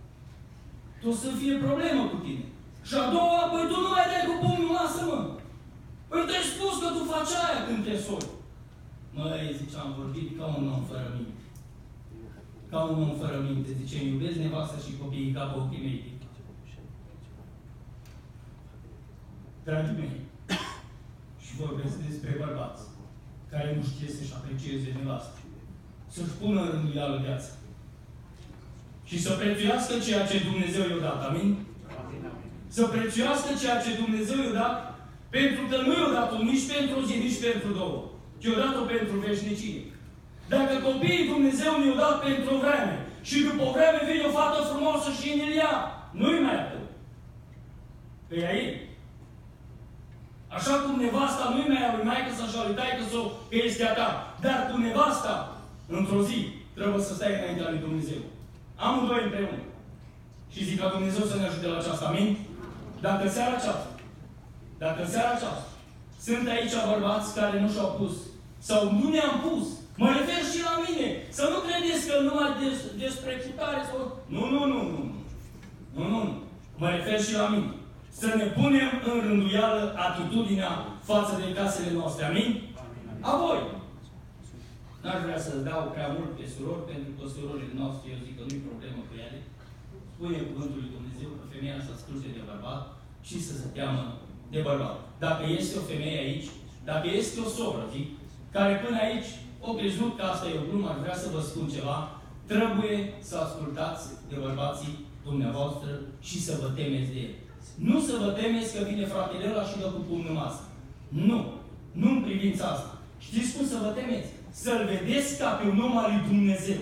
tu o să fie problemă cu tine. Și a doua, păi tu nu mai dai cu pumnul în masă, mă. Păi te-ai spus că tu faci aia când te sori. Măi, zice, am vorbit ca un om fără minte. Ca un om fără minte. Zice, îmi iubesc nevastă și copiii ca pe ochii mei. Dragii mei, și vorbesc despre bărbați care nu știe să-și aprecieze nevastă. Să-și pună în rânduială viața. Și să prețuiască ceea ce Dumnezeu i-a dat. Amin? Să prețuiască ceea ce Dumnezeu i-a dat, pentru că nu i-a dat-o nici pentru o zi, nici pentru două, ci i-a dat-o pentru veșnicie. Dacă copiii Dumnezeu ne-au dat pentru o vreme și după o vreme vine o fată frumoasă și ne-l ia, nu-i mai atât. Că e a ei. Așa cum nevasta nu-i mai a lui maică sau a lui taică sau că este a ta. Dar cu nevasta, într-o zi, trebuie să stai înaintea lui Dumnezeu. Amândoi împreună. Și zic ca Dumnezeu să ne ajute la aceasta. Amin? Dacă în seara aceasta sunt aici bărbați care nu și-au pus sau nu ne-am pus, mă refer și la mine. Să nu credeți că numai despre cutare sau... Nu. Mă refer și la mine. Să ne punem în rânduială atitudinea față de casele noastre. Amin? Apoi, n-aș vrea să dau prea mult pe surori, pentru că surorile noastre, eu zic că nu-i problemă cu ele. Spune cuvântul lui Dumnezeu că femeia să asculte de bărbat și să se teamă de bărbat. Dacă este o femeie aici, dacă este o soră, zic, care până aici o crezut că asta e o glumă, aș vrea să vă spun ceva, trebuie să ascultați de bărbații dumneavoastră și să vă temeți de el. Nu să vă temeți că vine fratele ăla și dă cu pumnul în masă. Nu. Nu în privința asta. Știți cum să vă temeți? Să-L vedeți ca pe un om al lui Dumnezeu.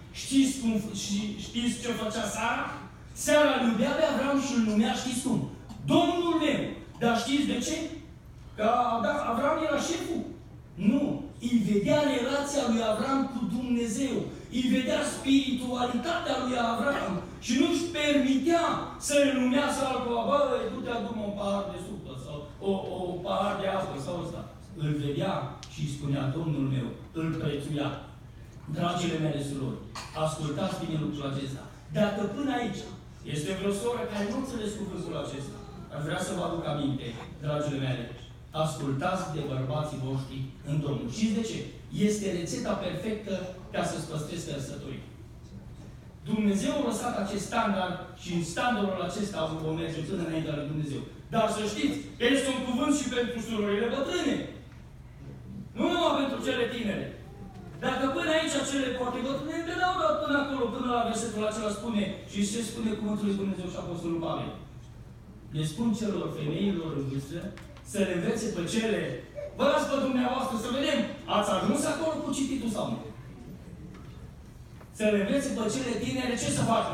Știți ce făcea Sara? Sara îl iubea pe Avram și îl numea, știți cum? Domnul meu. Dar știți de ce? Că Avram era șeful. Nu. Îi vedea relația lui Avram cu Dumnezeu. Îi vedea spiritualitatea lui Avram. Și nu-și permitea să-l numească altceva. Băi, du-te adu-mă un pahar de supă sau o pahar de apă sau ăsta. Îl vedea și îi spunea, Domnul meu, îl prețuia. Dragile mele surori, ascultați bine lucrul acesta. Dacă până aici este vreo soră care nu înțeles cuvântul acesta, aș vrea să vă aduc aminte, dragile mele, ascultați de bărbații voștri în Domnul. Știți de ce? Este rețeta perfectă ca să-ți păstrezi căsătoria. Dumnezeu a lăsat acest standard și în standardul acesta vom merge până înaintea lui Dumnezeu. Dar să știți, este un cuvânt și pentru surorile bătrâne. Nu numai pentru cele tinere. Dacă până aici cele poate bătrâne, că n-au dat până acolo, până la versetul acela spune, și ce spune cuvântul lui Dumnezeu și Apostolul Pavel? Le spun celor femeilor în vârstă să le învețe pe cele. Vă las pe dumneavoastră să vedem, ați ajuns acolo cu cititul sau nu? Să le învețe pe cele tinere ce să facă?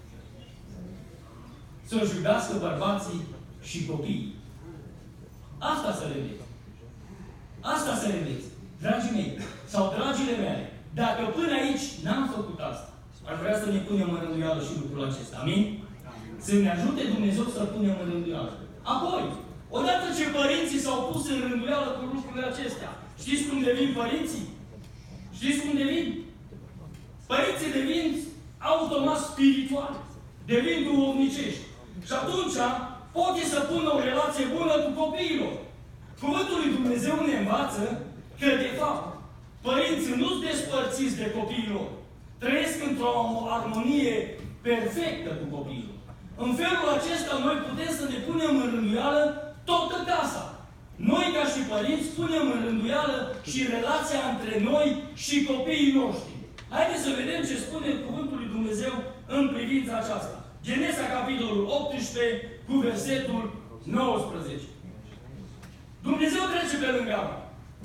Să-și iubească bărbații și copiii. Asta să le înveți. Asta să le înveți. Dragii mei, sau dragile mele, dacă până aici n-am făcut asta, aș vrea să ne punem în rânduială și lucrul acesta. Amin? Să ne ajute Dumnezeu să punem în rânduială. Apoi, odată ce părinții s-au pus în rânduială cu lucrurile acestea, știți cum devin părinții? Știți cum devin? Părinții devin automat spirituali, devin duhovnicești. Și atunci poate să pună o relație bună cu copiilor. Cuvântul lui Dumnezeu ne învață că, de fapt, părinții nu-s despărțiți de copiilor. Trăiesc într-o armonie perfectă cu copiilor. În felul acesta, noi putem să ne punem în rânduială toată casa. Noi, ca și părinți, punem în rânduială și relația între noi și copiii noștri. Haideți să vedem ce spune cuvântul lui Dumnezeu în privința aceasta. Genesa, capitolul 18, cu versetul 19. Dumnezeu trece pe lângă Avram.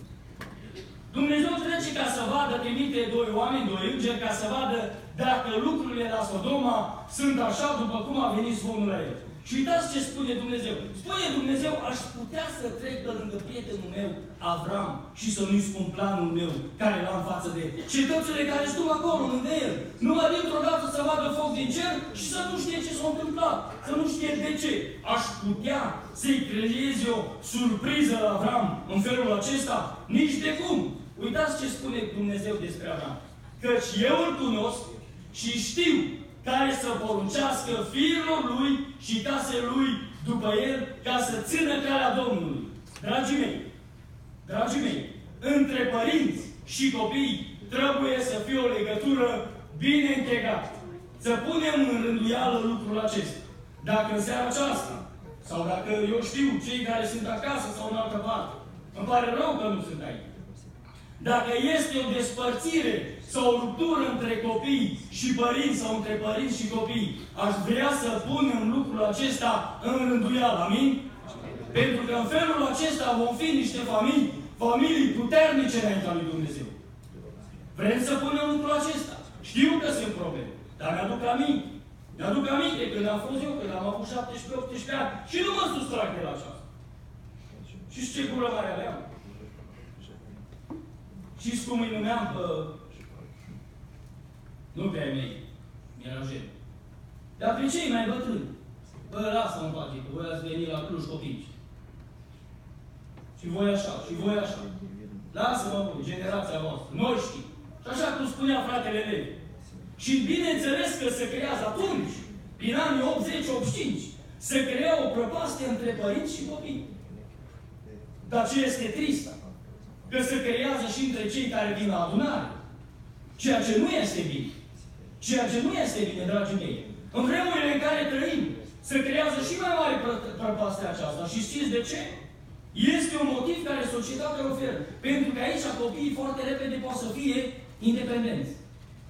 Dumnezeu trece ca să vadă, trimite doi oameni, doi îngeri, ca să vadă dacă lucrurile la Sodoma sunt așa după cum a venit zvonul la el. Și uitați ce spune Dumnezeu. Spune Dumnezeu, aș putea să trec pe lângă prietenul meu, Avram, și să nu-i spun planul meu, care l-am față de el. Cetățile care stau acolo, lângă el, numai dintr-o dată să vadă foc din cer și să nu știe ce s-a întâmplat. Să nu știe de ce. Aș putea să-i creez o surpriză la Avram în felul acesta? Nici de cum. Uitați ce spune Dumnezeu despre Avram. Căci eu îl cunosc și știu care să poruncească fiilor lui și casei lui după el, ca să țină calea Domnului. Dragii mei, între părinți și copii trebuie să fie o legătură bine integrată. Să punem în rânduială lucrul acesta. Dacă în seara aceasta, sau dacă eu știu cei care sunt acasă sau în altă parte, îmi pare rău că nu sunt aici. Dacă este o despărțire sau o ruptură între copii și părinți sau între părinți și copii, aș vrea să punem lucrul acesta în rânduială. Amin? Pentru că în felul acesta vom fi niște familii puternice înaintea lui Dumnezeu. Vrem să punem lucrul acesta? Știu că sunt probleme, dar mi-aduc aminte. Mi-aduc aminte când am fost eu, când am avut 17-18 ani și nu mă sustrag de la aceasta. Și ce gură mare aveam? Știți cum îi numeam pe... Nu pe ai mei. Mi-erau gen. Dar pe cei mai bătrâni? Bă, lasă-mă în pace, că voi ați venit la Cluj copii. Și voi așa, și voi așa. Lasă-mă voi, generația voastră. Noi știm. Și așa cum spunea fratele meu. Și bineînțeles că se creează atunci, prin anii 80-85, se crea o prăpastie între părinți și copii. Dar ce este trist? Că se creează și între cei care vin la adunare. Ceea ce nu este bine. Ceea ce nu este bine, dragii mei. În vremurile în care trăim, se creează și mai mare prăpastia aceasta. Și știți de ce? Este un motiv care societatea oferă. Pentru că aici copiii foarte repede pot să fie independenți.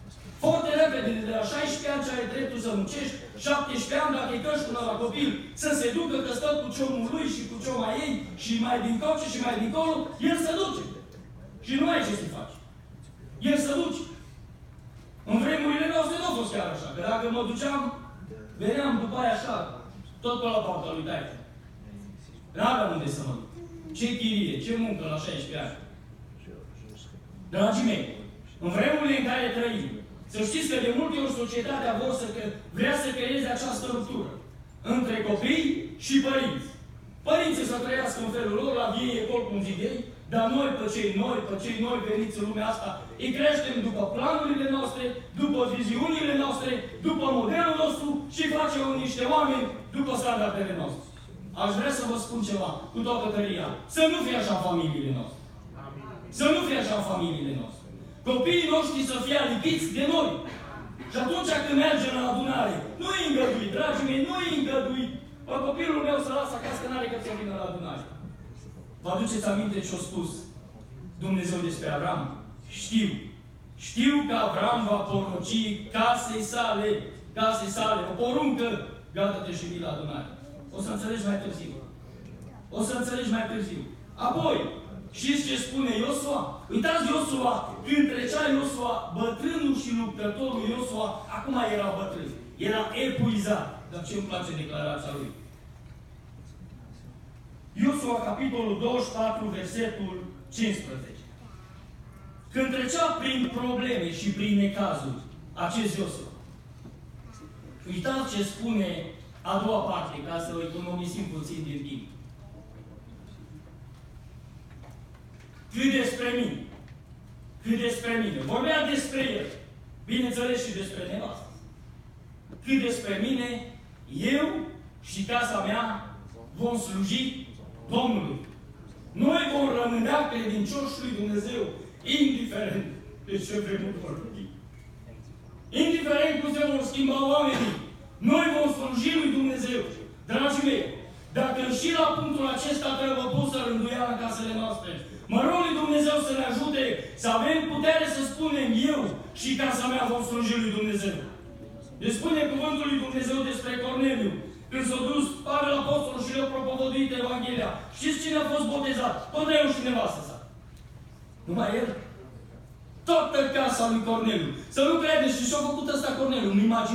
Foarte repede, de la 16 ani ce ai dreptul să muncești, 17 ani, dacă îi căști până la copil, să se ducă că stă cu ciomul lui și cu cioma ei și mai din coace și mai dincolo, el se duce. Și nu ai ce să-i faci. El se duce. În vremurile noastre nu a fost chiar așa, că dacă mă duceam, veneam după aia așa, tot pe la poarta lui taică. N-aveam unde să mă duc. Ce chirie, ce muncă la 16 ani. Dragii mei, în vremurile în care trăim, să știți că de multe ori societatea vrea să creeze această ruptură între copii și părinți. Părinții să trăiască în felul lor, la vie ecol, cum zic ei, dar noi, pe cei noi veniți în lumea asta, îi creștem după planurile noastre, după viziunile noastre, după modelul nostru și facem niște oameni după standardele noastre. Aș vrea să vă spun ceva, cu toată tăria. Să nu fie așa familiile noastre. Să nu fie așa familiile noastre. Copiii noștri să fie alipiți de noi. Și atunci când mergem la adunare, nu îi îngădui, dragii mei, nu îi îngădui. Pe copilul meu să lasă acasă că n-are că să vină la adunare. Vă aduceți aminte ce a spus Dumnezeu despre Avram? Știu. Știu că Avram va porunci casei sale, o poruncă, gata-te și vii la adunare. O să înțelegi mai târziu. O să înțelegi mai târziu. Apoi, știți ce spune Iosua? Uitați Iosua, când trecea Iosua, bătrânul și luptătorul Iosua, acum era bătrân. Era epuizat. Dar ce îmi place declarația lui? Iosua, capitolul 24, versetul 15. Când trecea prin probleme și prin necazuri, acest Iosua, uitați ce spune a doua parte, ca să o economisim puțin din timp. Cât despre mine. Vorbea despre el. Bineînțeles și despre nevastă. Cât despre mine, eu și casa mea vom sluji Domnului. Noi vom rămâne credincioși lui Dumnezeu, indiferent de ce vremuri vor fi. Indiferent cum se vor schimba oamenii, noi vom sluji lui Dumnezeu. Dragii mei, dacă și la punctul acesta trebuie pusă rânduială în casele noastre, mă rog lui Dumnezeu să ne ajute să avem putere să spunem eu și casa mea vom sluji lui Dumnezeu. Deci spune cuvântul lui Dumnezeu despre Corneliu. Când s-a dus Pavel Apostolul și le-a propovăduit Evanghelia. Știți cine a fost botezat? Corneliu și nevastă sa. Numai el? Toată casa lui Corneliu. Să nu credeți și ce-a făcut ăsta Corneliu.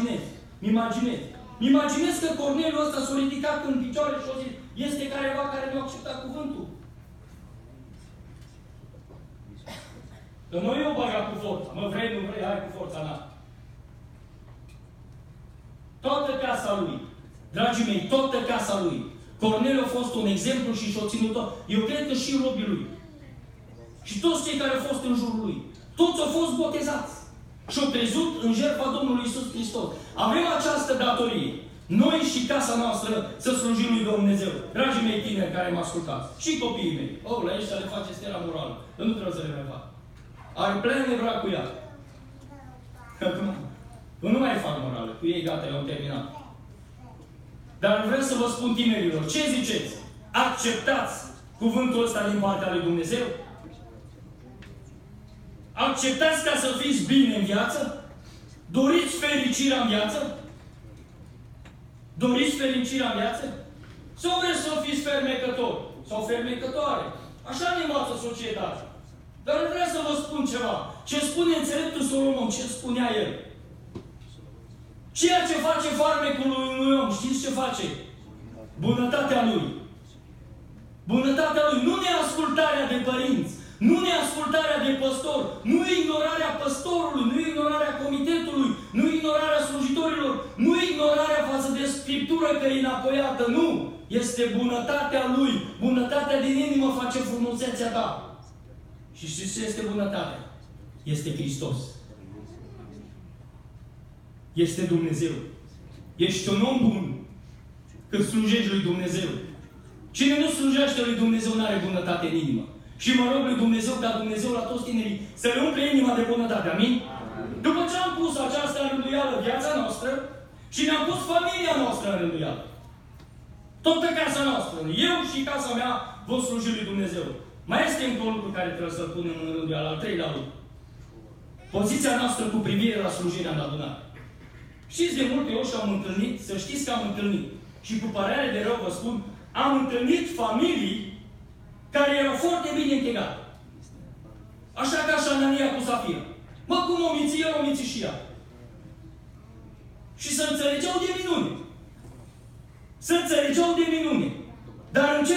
Mi imaginez că Corneliu ăsta s-a ridicat în picioare și a zis, este careva care nu a acceptat cuvântul. Că noi o băga cu forța. Mă vrei, nu vrei, hai cu forța mea. Toată casa lui, dragii mei, toată casa lui. Corneliu a fost un exemplu și și-o ținut-o. Eu cred că și robii lui. Și toți cei care au fost în jurul lui. Toți au fost botezați. Și-au crezut în jertfa Domnului Iisus Hristos. Avem această datorie. Noi și casa noastră să slujim lui Dumnezeu. Dragii mei tineri care mă ascultați. Și copiii mei. La ăștia le face stela morală. Că nu trebuie să le mai fac. Are plen nevrat cu ea. Acum, nu mai fac morală. Cu ei gata, le-au terminat. Dar vreau să vă spun tinerilor. Ce ziceți? Acceptați cuvântul ăsta din partea lui Dumnezeu? Acceptați ca să fiți bine în viață? Doriți fericirea în viață? Doriți fericirea în viață? Sau vreți să fiți fermecători? Sau fermecătoare? Așa ne învață societatea. Dar vreau să vă spun ceva. Ce spune înțeleptul Solomon? Ce spunea el? Ceea ce face farmecul unui om, știți ce face? Bunătatea lui. Bunătatea lui. Nu neascultarea de părinți. Nu neascultarea de păstor. Nu ignorarea păstorului. Nu ignorarea comitetului. Nu ignorarea slujitorilor. Nu ignorarea față de Scriptură că e înapoiată. Nu. Este bunătatea lui. Bunătatea din inimă face frumusețea ta. Și știți ce este bunătatea? Este Hristos. Este Dumnezeu. Ești un om bun când slujești lui Dumnezeu. Cine nu slujește lui Dumnezeu nu are bunătate în inimă. Și mă rog lui Dumnezeu ca Dumnezeu la toți tinerii să le umple inima de bunătate. Amin? După ce am pus această rânduială viața noastră și ne-am pus familia noastră în rânduială. Toată casa noastră. Eu și casa mea vom sluji lui Dumnezeu. Mai este încă un lucru care trebuie să-l punem în rânduială, al treilea lucru. poziția noastră cu privire la slujirea în adunare. Știți de multe ori și am întâlnit, să știți că am întâlnit. Și cu părere de rău vă spun, am întâlnit familii care erau foarte bine închegate. Așa ca și Anania cu Safira. Mă, cum o minți el, o minți și ea. Și să înțelegeau de minune. Să înțelegeau de minune. Dar în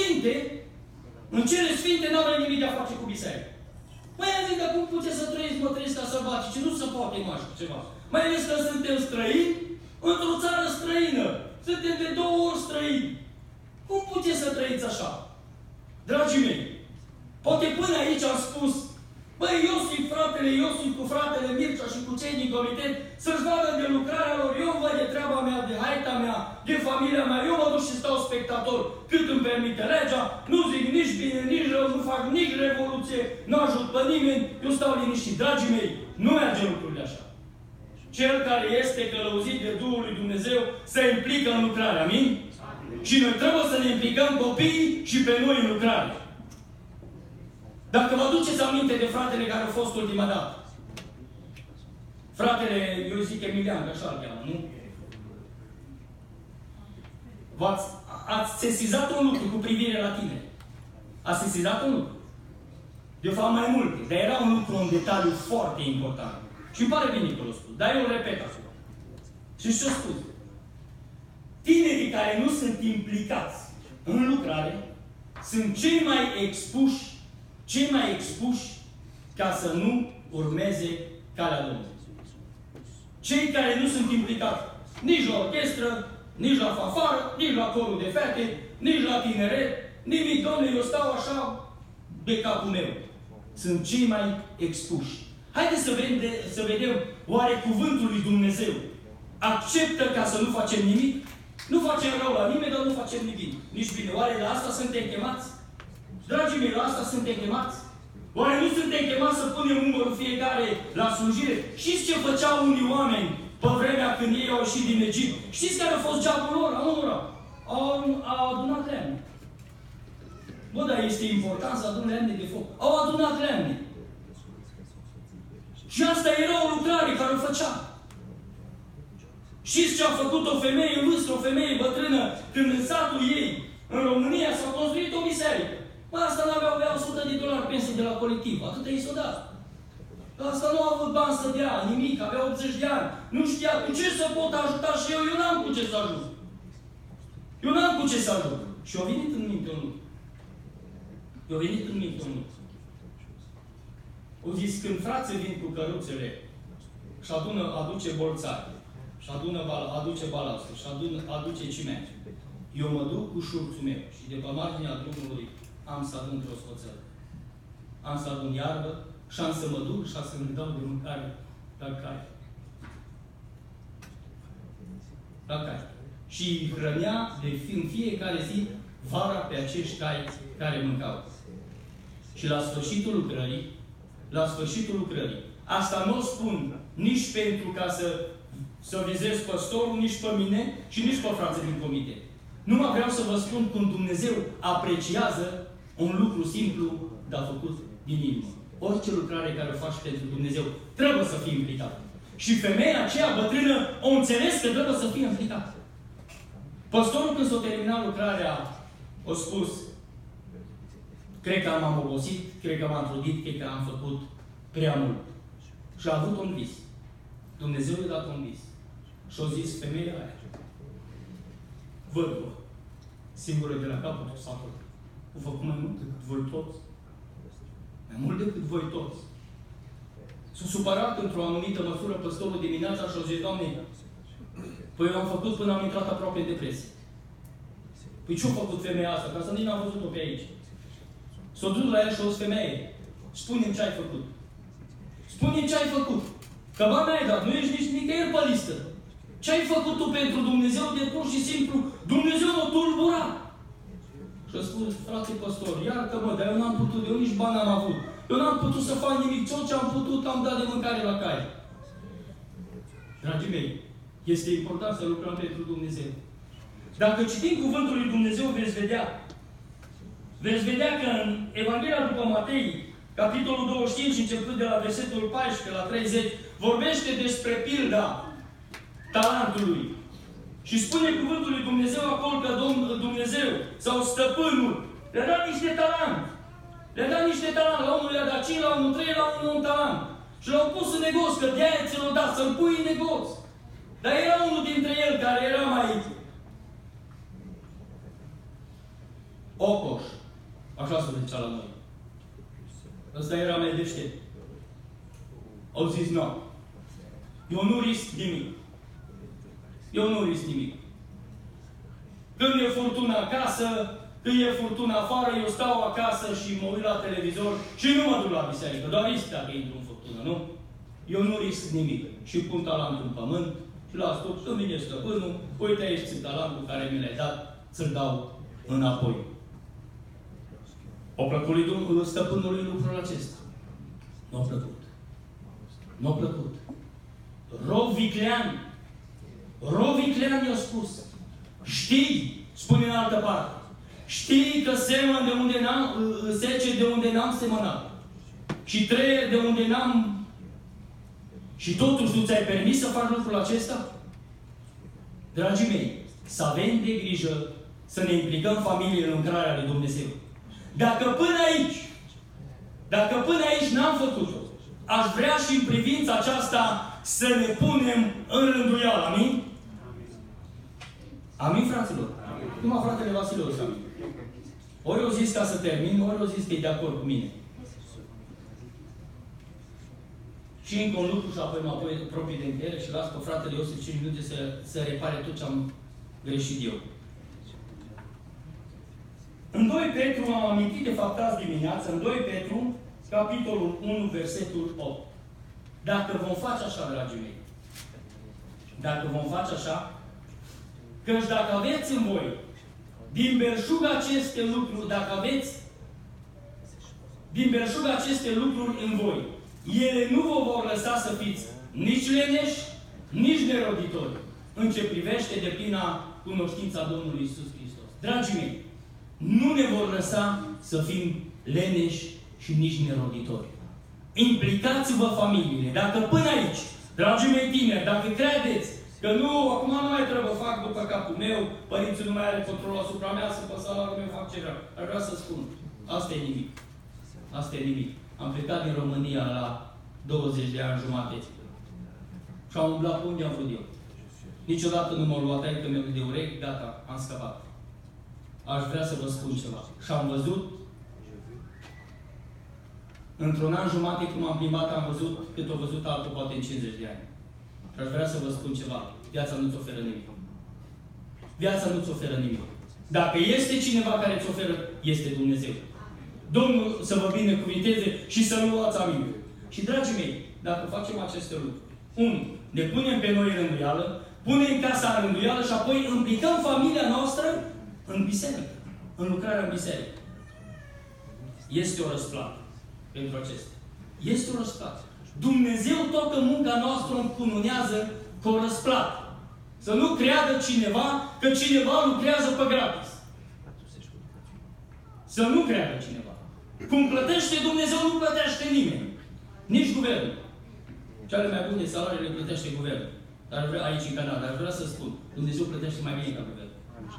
cele sfinte n-au nimic de a face cu biserica. Mai am zis, dar cum puteți să trăiți, mă, trăiți ca sălbatici? Nu se poate mai ceva. Mai ales că suntem străini într-o țară străină. Suntem de 2 ori străini. Cum puteți să trăiți așa? Dragii mei, poate până aici am spus, băi, fratele Iosif cu fratele Mircea și cu cei din comitet să-și vadă de lucrarea lor, eu văd de treaba mea, de haita mea, de familia mea, eu mă duc și stau spectator cât îmi permite legea, nu zic nici bine, nici rău, nu fac nici revoluție, nu ajut pe nimeni, eu stau liniștit. Dragii mei, nu merge lucrurile așa. Cel care este călăuzit de Duhul lui Dumnezeu se implică în lucrare, amin? Și noi trebuie să ne implicăm copiii și pe noi în lucrare. Dacă vă aduceți aminte de fratele care a fost ultima dată, fratele, eu zic Emilian, că așa-l cheamă, nu? Ați sesizat un lucru cu privire la tine. Ați sesizat un lucru. De fapt mai multe, dar era un lucru, un detaliu foarte important. Și îmi pare bine că l-a spus, dar eu îl repet acum. Și ce-o spus? Tinerii care nu sunt implicați în lucrare sunt cei mai expuși ca să nu urmeze calea Domnului. Cei care nu sunt implicați nici la orchestră, nici la fanfară, nici la corul de fete, nici la tineret, nimic, Domnule, eu stau așa de capul meu. Sunt cei mai expuși. Haideți să vedem, oare cuvântul lui Dumnezeu acceptă ca să nu facem nimic? Nu facem rău la nimeni, dar nu facem nimic. Nici bine. Oare la asta suntem chemați? Dragii mei, la asta suntem chemați? Oare nu suntem chemați să punem numărul fiecare la slujire? Știți ce făceau unii oameni pe vremea când ei au ieșit din Egipt? Știți care a fost geabul lor? Au adunat lemne. Bă, dar este important să adun lemne de foc. Au adunat lemne. Și asta era o lucrare care o făcea. Știți ce a făcut o femeie în vârstă, o femeie bătrână, când în satul ei, în România, s-a construit o biserică? Bă, asta nu avea $100 pensie de la colectiv. Atât i s-o dat. Asta nu a avut bani să dea, nimic, avea 80 de ani. Nu știa cu ce să pot ajuta și eu n-am cu ce să ajut. Eu n-am cu ce să ajut. Și a venit în minte un lucru. O zis, când frații vin cu căruțele și aduce bolțari, și aduce balastul, și aduce ciment, eu mă duc cu șurțul meu și de pe marginea drumului am să adun troscoțel. Am să adun iarbă și am să mă duc și am să-mi dau de mâncare la cai. La cai. Și hrănea în fiecare zi vara pe acești cai care mâncau. Și la sfârșitul lucrării, asta nu o spun nici pentru ca să vizez păstorul, nici pe mine și nici pe frații din comitet. Numai vreau să vă spun cum Dumnezeu apreciază un lucru simplu, dar făcut din inimă. Orice lucrare care o faci pentru Dumnezeu trebuie să fie implicată. Și femeia aceea bătrână o înțeles că trebuie să fie implicată. Păstorul, când s-a terminat lucrarea, a spus: cred că m-am obosit, cred că m-am trudit, cred că am făcut prea mult. Și a avut un vis. Dumnezeu i-a dat un vis. Și a zis femeia aia: văd-vă, singură de la capătul satului, au făcut mai mult decât voi toți. Mai mult decât voi toți. S-a supărat într-o anumită măsură păstorul dimineața și a zis: Doamne, păi eu am făcut până am intrat aproape în depresie. Păi ce-a făcut femeia asta? Ca să nici n-am văzut-o pe aici. S-a dus la ea și o femeie: spune-mi ce ai făcut. Spune-mi ce ai făcut. Că ba mi-ai dat, nu ești nici nicăieri pe listă. Ce ai făcut tu pentru Dumnezeu de pur și simplu Dumnezeu m-a tulburat. Și a spus: frate păstor, iartă-mă, dar eu n-am putut, eu nici bani n-am avut. Eu n-am putut să fac nimic, tot ce am putut am dat de mâncare la cai. Dragii mei, este important să lucrăm pentru Dumnezeu. Dacă citim Cuvântul lui Dumnezeu, veți vedea că în Evanghelia după Matei, capitolul 25, începând de la versetul 14 la 30, vorbește despre pilda talentului. Și spune cuvântul lui Dumnezeu acolo că Dumnezeu sau stăpânul le-a dat niște talent. Le-a dat niște talent. La unul le-a dat 5, la unul 3, la unul un talent. Și l-au pus în negoț, că de-aia ți l-au dat, să-l pui în negoț. Dar era unul dintre el care era mai ocoș. Așa se zicea la noi. Ăsta era mai deștept. Au zis, nu. Eu nu risc nimic. Eu nu risc nimic. Când e furtună acasă, când e furtună afară, eu stau acasă și mă uit la televizor și nu mă duc la biserică. Doar risc dacă intru în furtună, nu? Eu nu risc nimic. Și pun talentul în pământ și la stop, când vine stăpânul, uite aici ți talentul care mi l-ai dat, ți-l dau înapoi. O plăcut lui stăpânului lucrul acesta. Nu a plăcut. Nu a plăcut. Rob viclean i-a spus. Știi, spune în altă parte, știi că semăn de unde n-am, sece de unde n-am semănat. Și trăieri de unde n-am. Și totuși nu ți-ai permis să faci lucrul acesta? Dragii mei, să avem de grijă să ne implicăm familiile în lucrarea lui Dumnezeu. Dacă până aici n-am făcut-o, aș vrea și în privința aceasta să ne punem în rânduială. Amin? Amin, fraților? Numai fratele Vasile o să amin. Ori o zis ca să termin, ori o zis că e de acord cu mine. Și încă un lucru și apoi mă apropii de încheiere și las pe fratele Iosif 5 minute să repare tot ce am greșit eu. În 2 Petru, am amintit de fapt azi dimineață, în 2 Petru, capitolul 1, versetul 8. Dacă vom face așa, dragii mei, dacă vom face așa, căci dacă aveți în voi, din belșug aceste lucruri, dacă aveți din belșug aceste lucruri în voi, ele nu vă vor lăsa să fiți nici leneși, nici neroditori, în ce privește deplina cunoștința Domnului Iisus Hristos. Dragii mei, nu ne vor lăsa să fim leneși și nici neroditori. Implicați-vă familiile. Dacă până aici, dragii mei tineri, dacă credeți că nu, acum nu mai trebuie să fac după capul meu, părinții nu mai are control asupra mea, să pe salariul meu fac ce vreau. Ar vrea să spun, asta e nimic. Asta e nimic. Am plecat din România la 20 de ani jumate. Și am umblat pe unde am vrut eu. Niciodată nu m-a luat aici de urechi, gata, am scăpat. Aș vrea să vă spun ceva. Și am văzut, într-un an jumate cum am plimbat, am văzut cât o văzut altul poate în 50 de ani. Și aș vrea să vă spun ceva. Viața nu-ți oferă nimic. Viața nu-ți oferă nimic. Dacă este cineva care îți oferă, este Dumnezeu. Domnul să vă binecuvinteze și să nu luați aminte. Și, dragii mei, dacă facem aceste lucruri, 1. Ne punem pe noi rânduială, punem casa în rânduială și apoi implicăm familia noastră în biserică, în lucrarea în biserică. Este o răsplată pentru acestea. Este o răsplată. Dumnezeu toată munca noastră o încununează cu o răsplată. Să nu creadă cineva că cineva lucrează pe gratis. Să nu creadă cineva. Cum plătește Dumnezeu, nu plătește nimeni. Nici guvernul. Cele mai bune salarii le plătește guvernul. Dar vreau aici în Canada, dar vreau să spun, Dumnezeu plătește mai bine ca guvernul.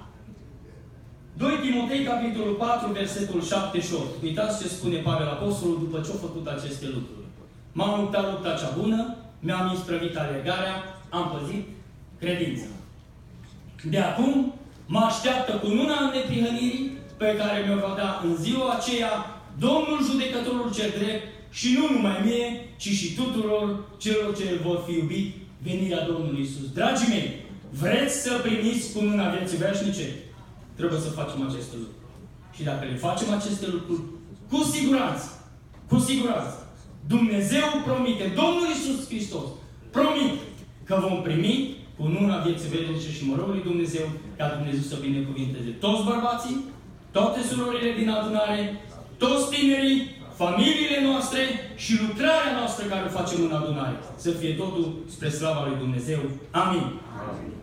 2 Timotei, capitolul 4, versetul 7 și 8. Uitați ce spune Pavel Apostolul după ce a făcut aceste lucruri. M-am luptat lupta cea bună, mi-am isprăvit alergarea, am păzit credința. De acum mă așteaptă cununa neprihănirii pe care mi-o va da în ziua aceea Domnul Judecătorul cel drept și nu numai mie, ci și tuturor celor ce vor fi iubit venirea Domnului Iisus. Dragii mei, vreți să primiți cununa vieții veșnice? Trebuie să facem aceste lucruri. Și dacă le facem aceste lucruri, cu siguranță, Dumnezeu promite, Domnul Iisus Hristos promite că vom primi cununa vieții veșnice și mă rog lui Dumnezeu ca Dumnezeu să binecuvinteze toți bărbații, toate surorile din adunare, toți tinerii, familiile noastre și lucrarea noastră care o facem în adunare. Să fie totul spre slava lui Dumnezeu. Amin. Amin.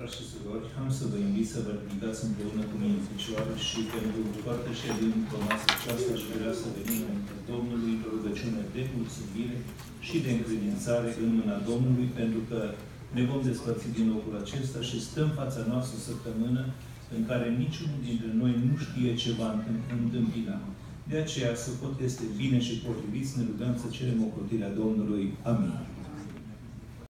Frați și surori, am să vă invit să vă ridicați împreună cu mine în picioare și pentru împărtășia din masa aceasta aș vrea să venim înaintea Domnului într-o rugăciune de mulțumire și de încredințare în mâna Domnului, pentru că ne vom despărți din locul acesta și stăm fața noastră o săptămână în care niciunul dintre noi nu știe ce va întâmpina. De aceea, să pot este bine și potrivit, ne rugăm să cerem ocrotirea Domnului. Amin.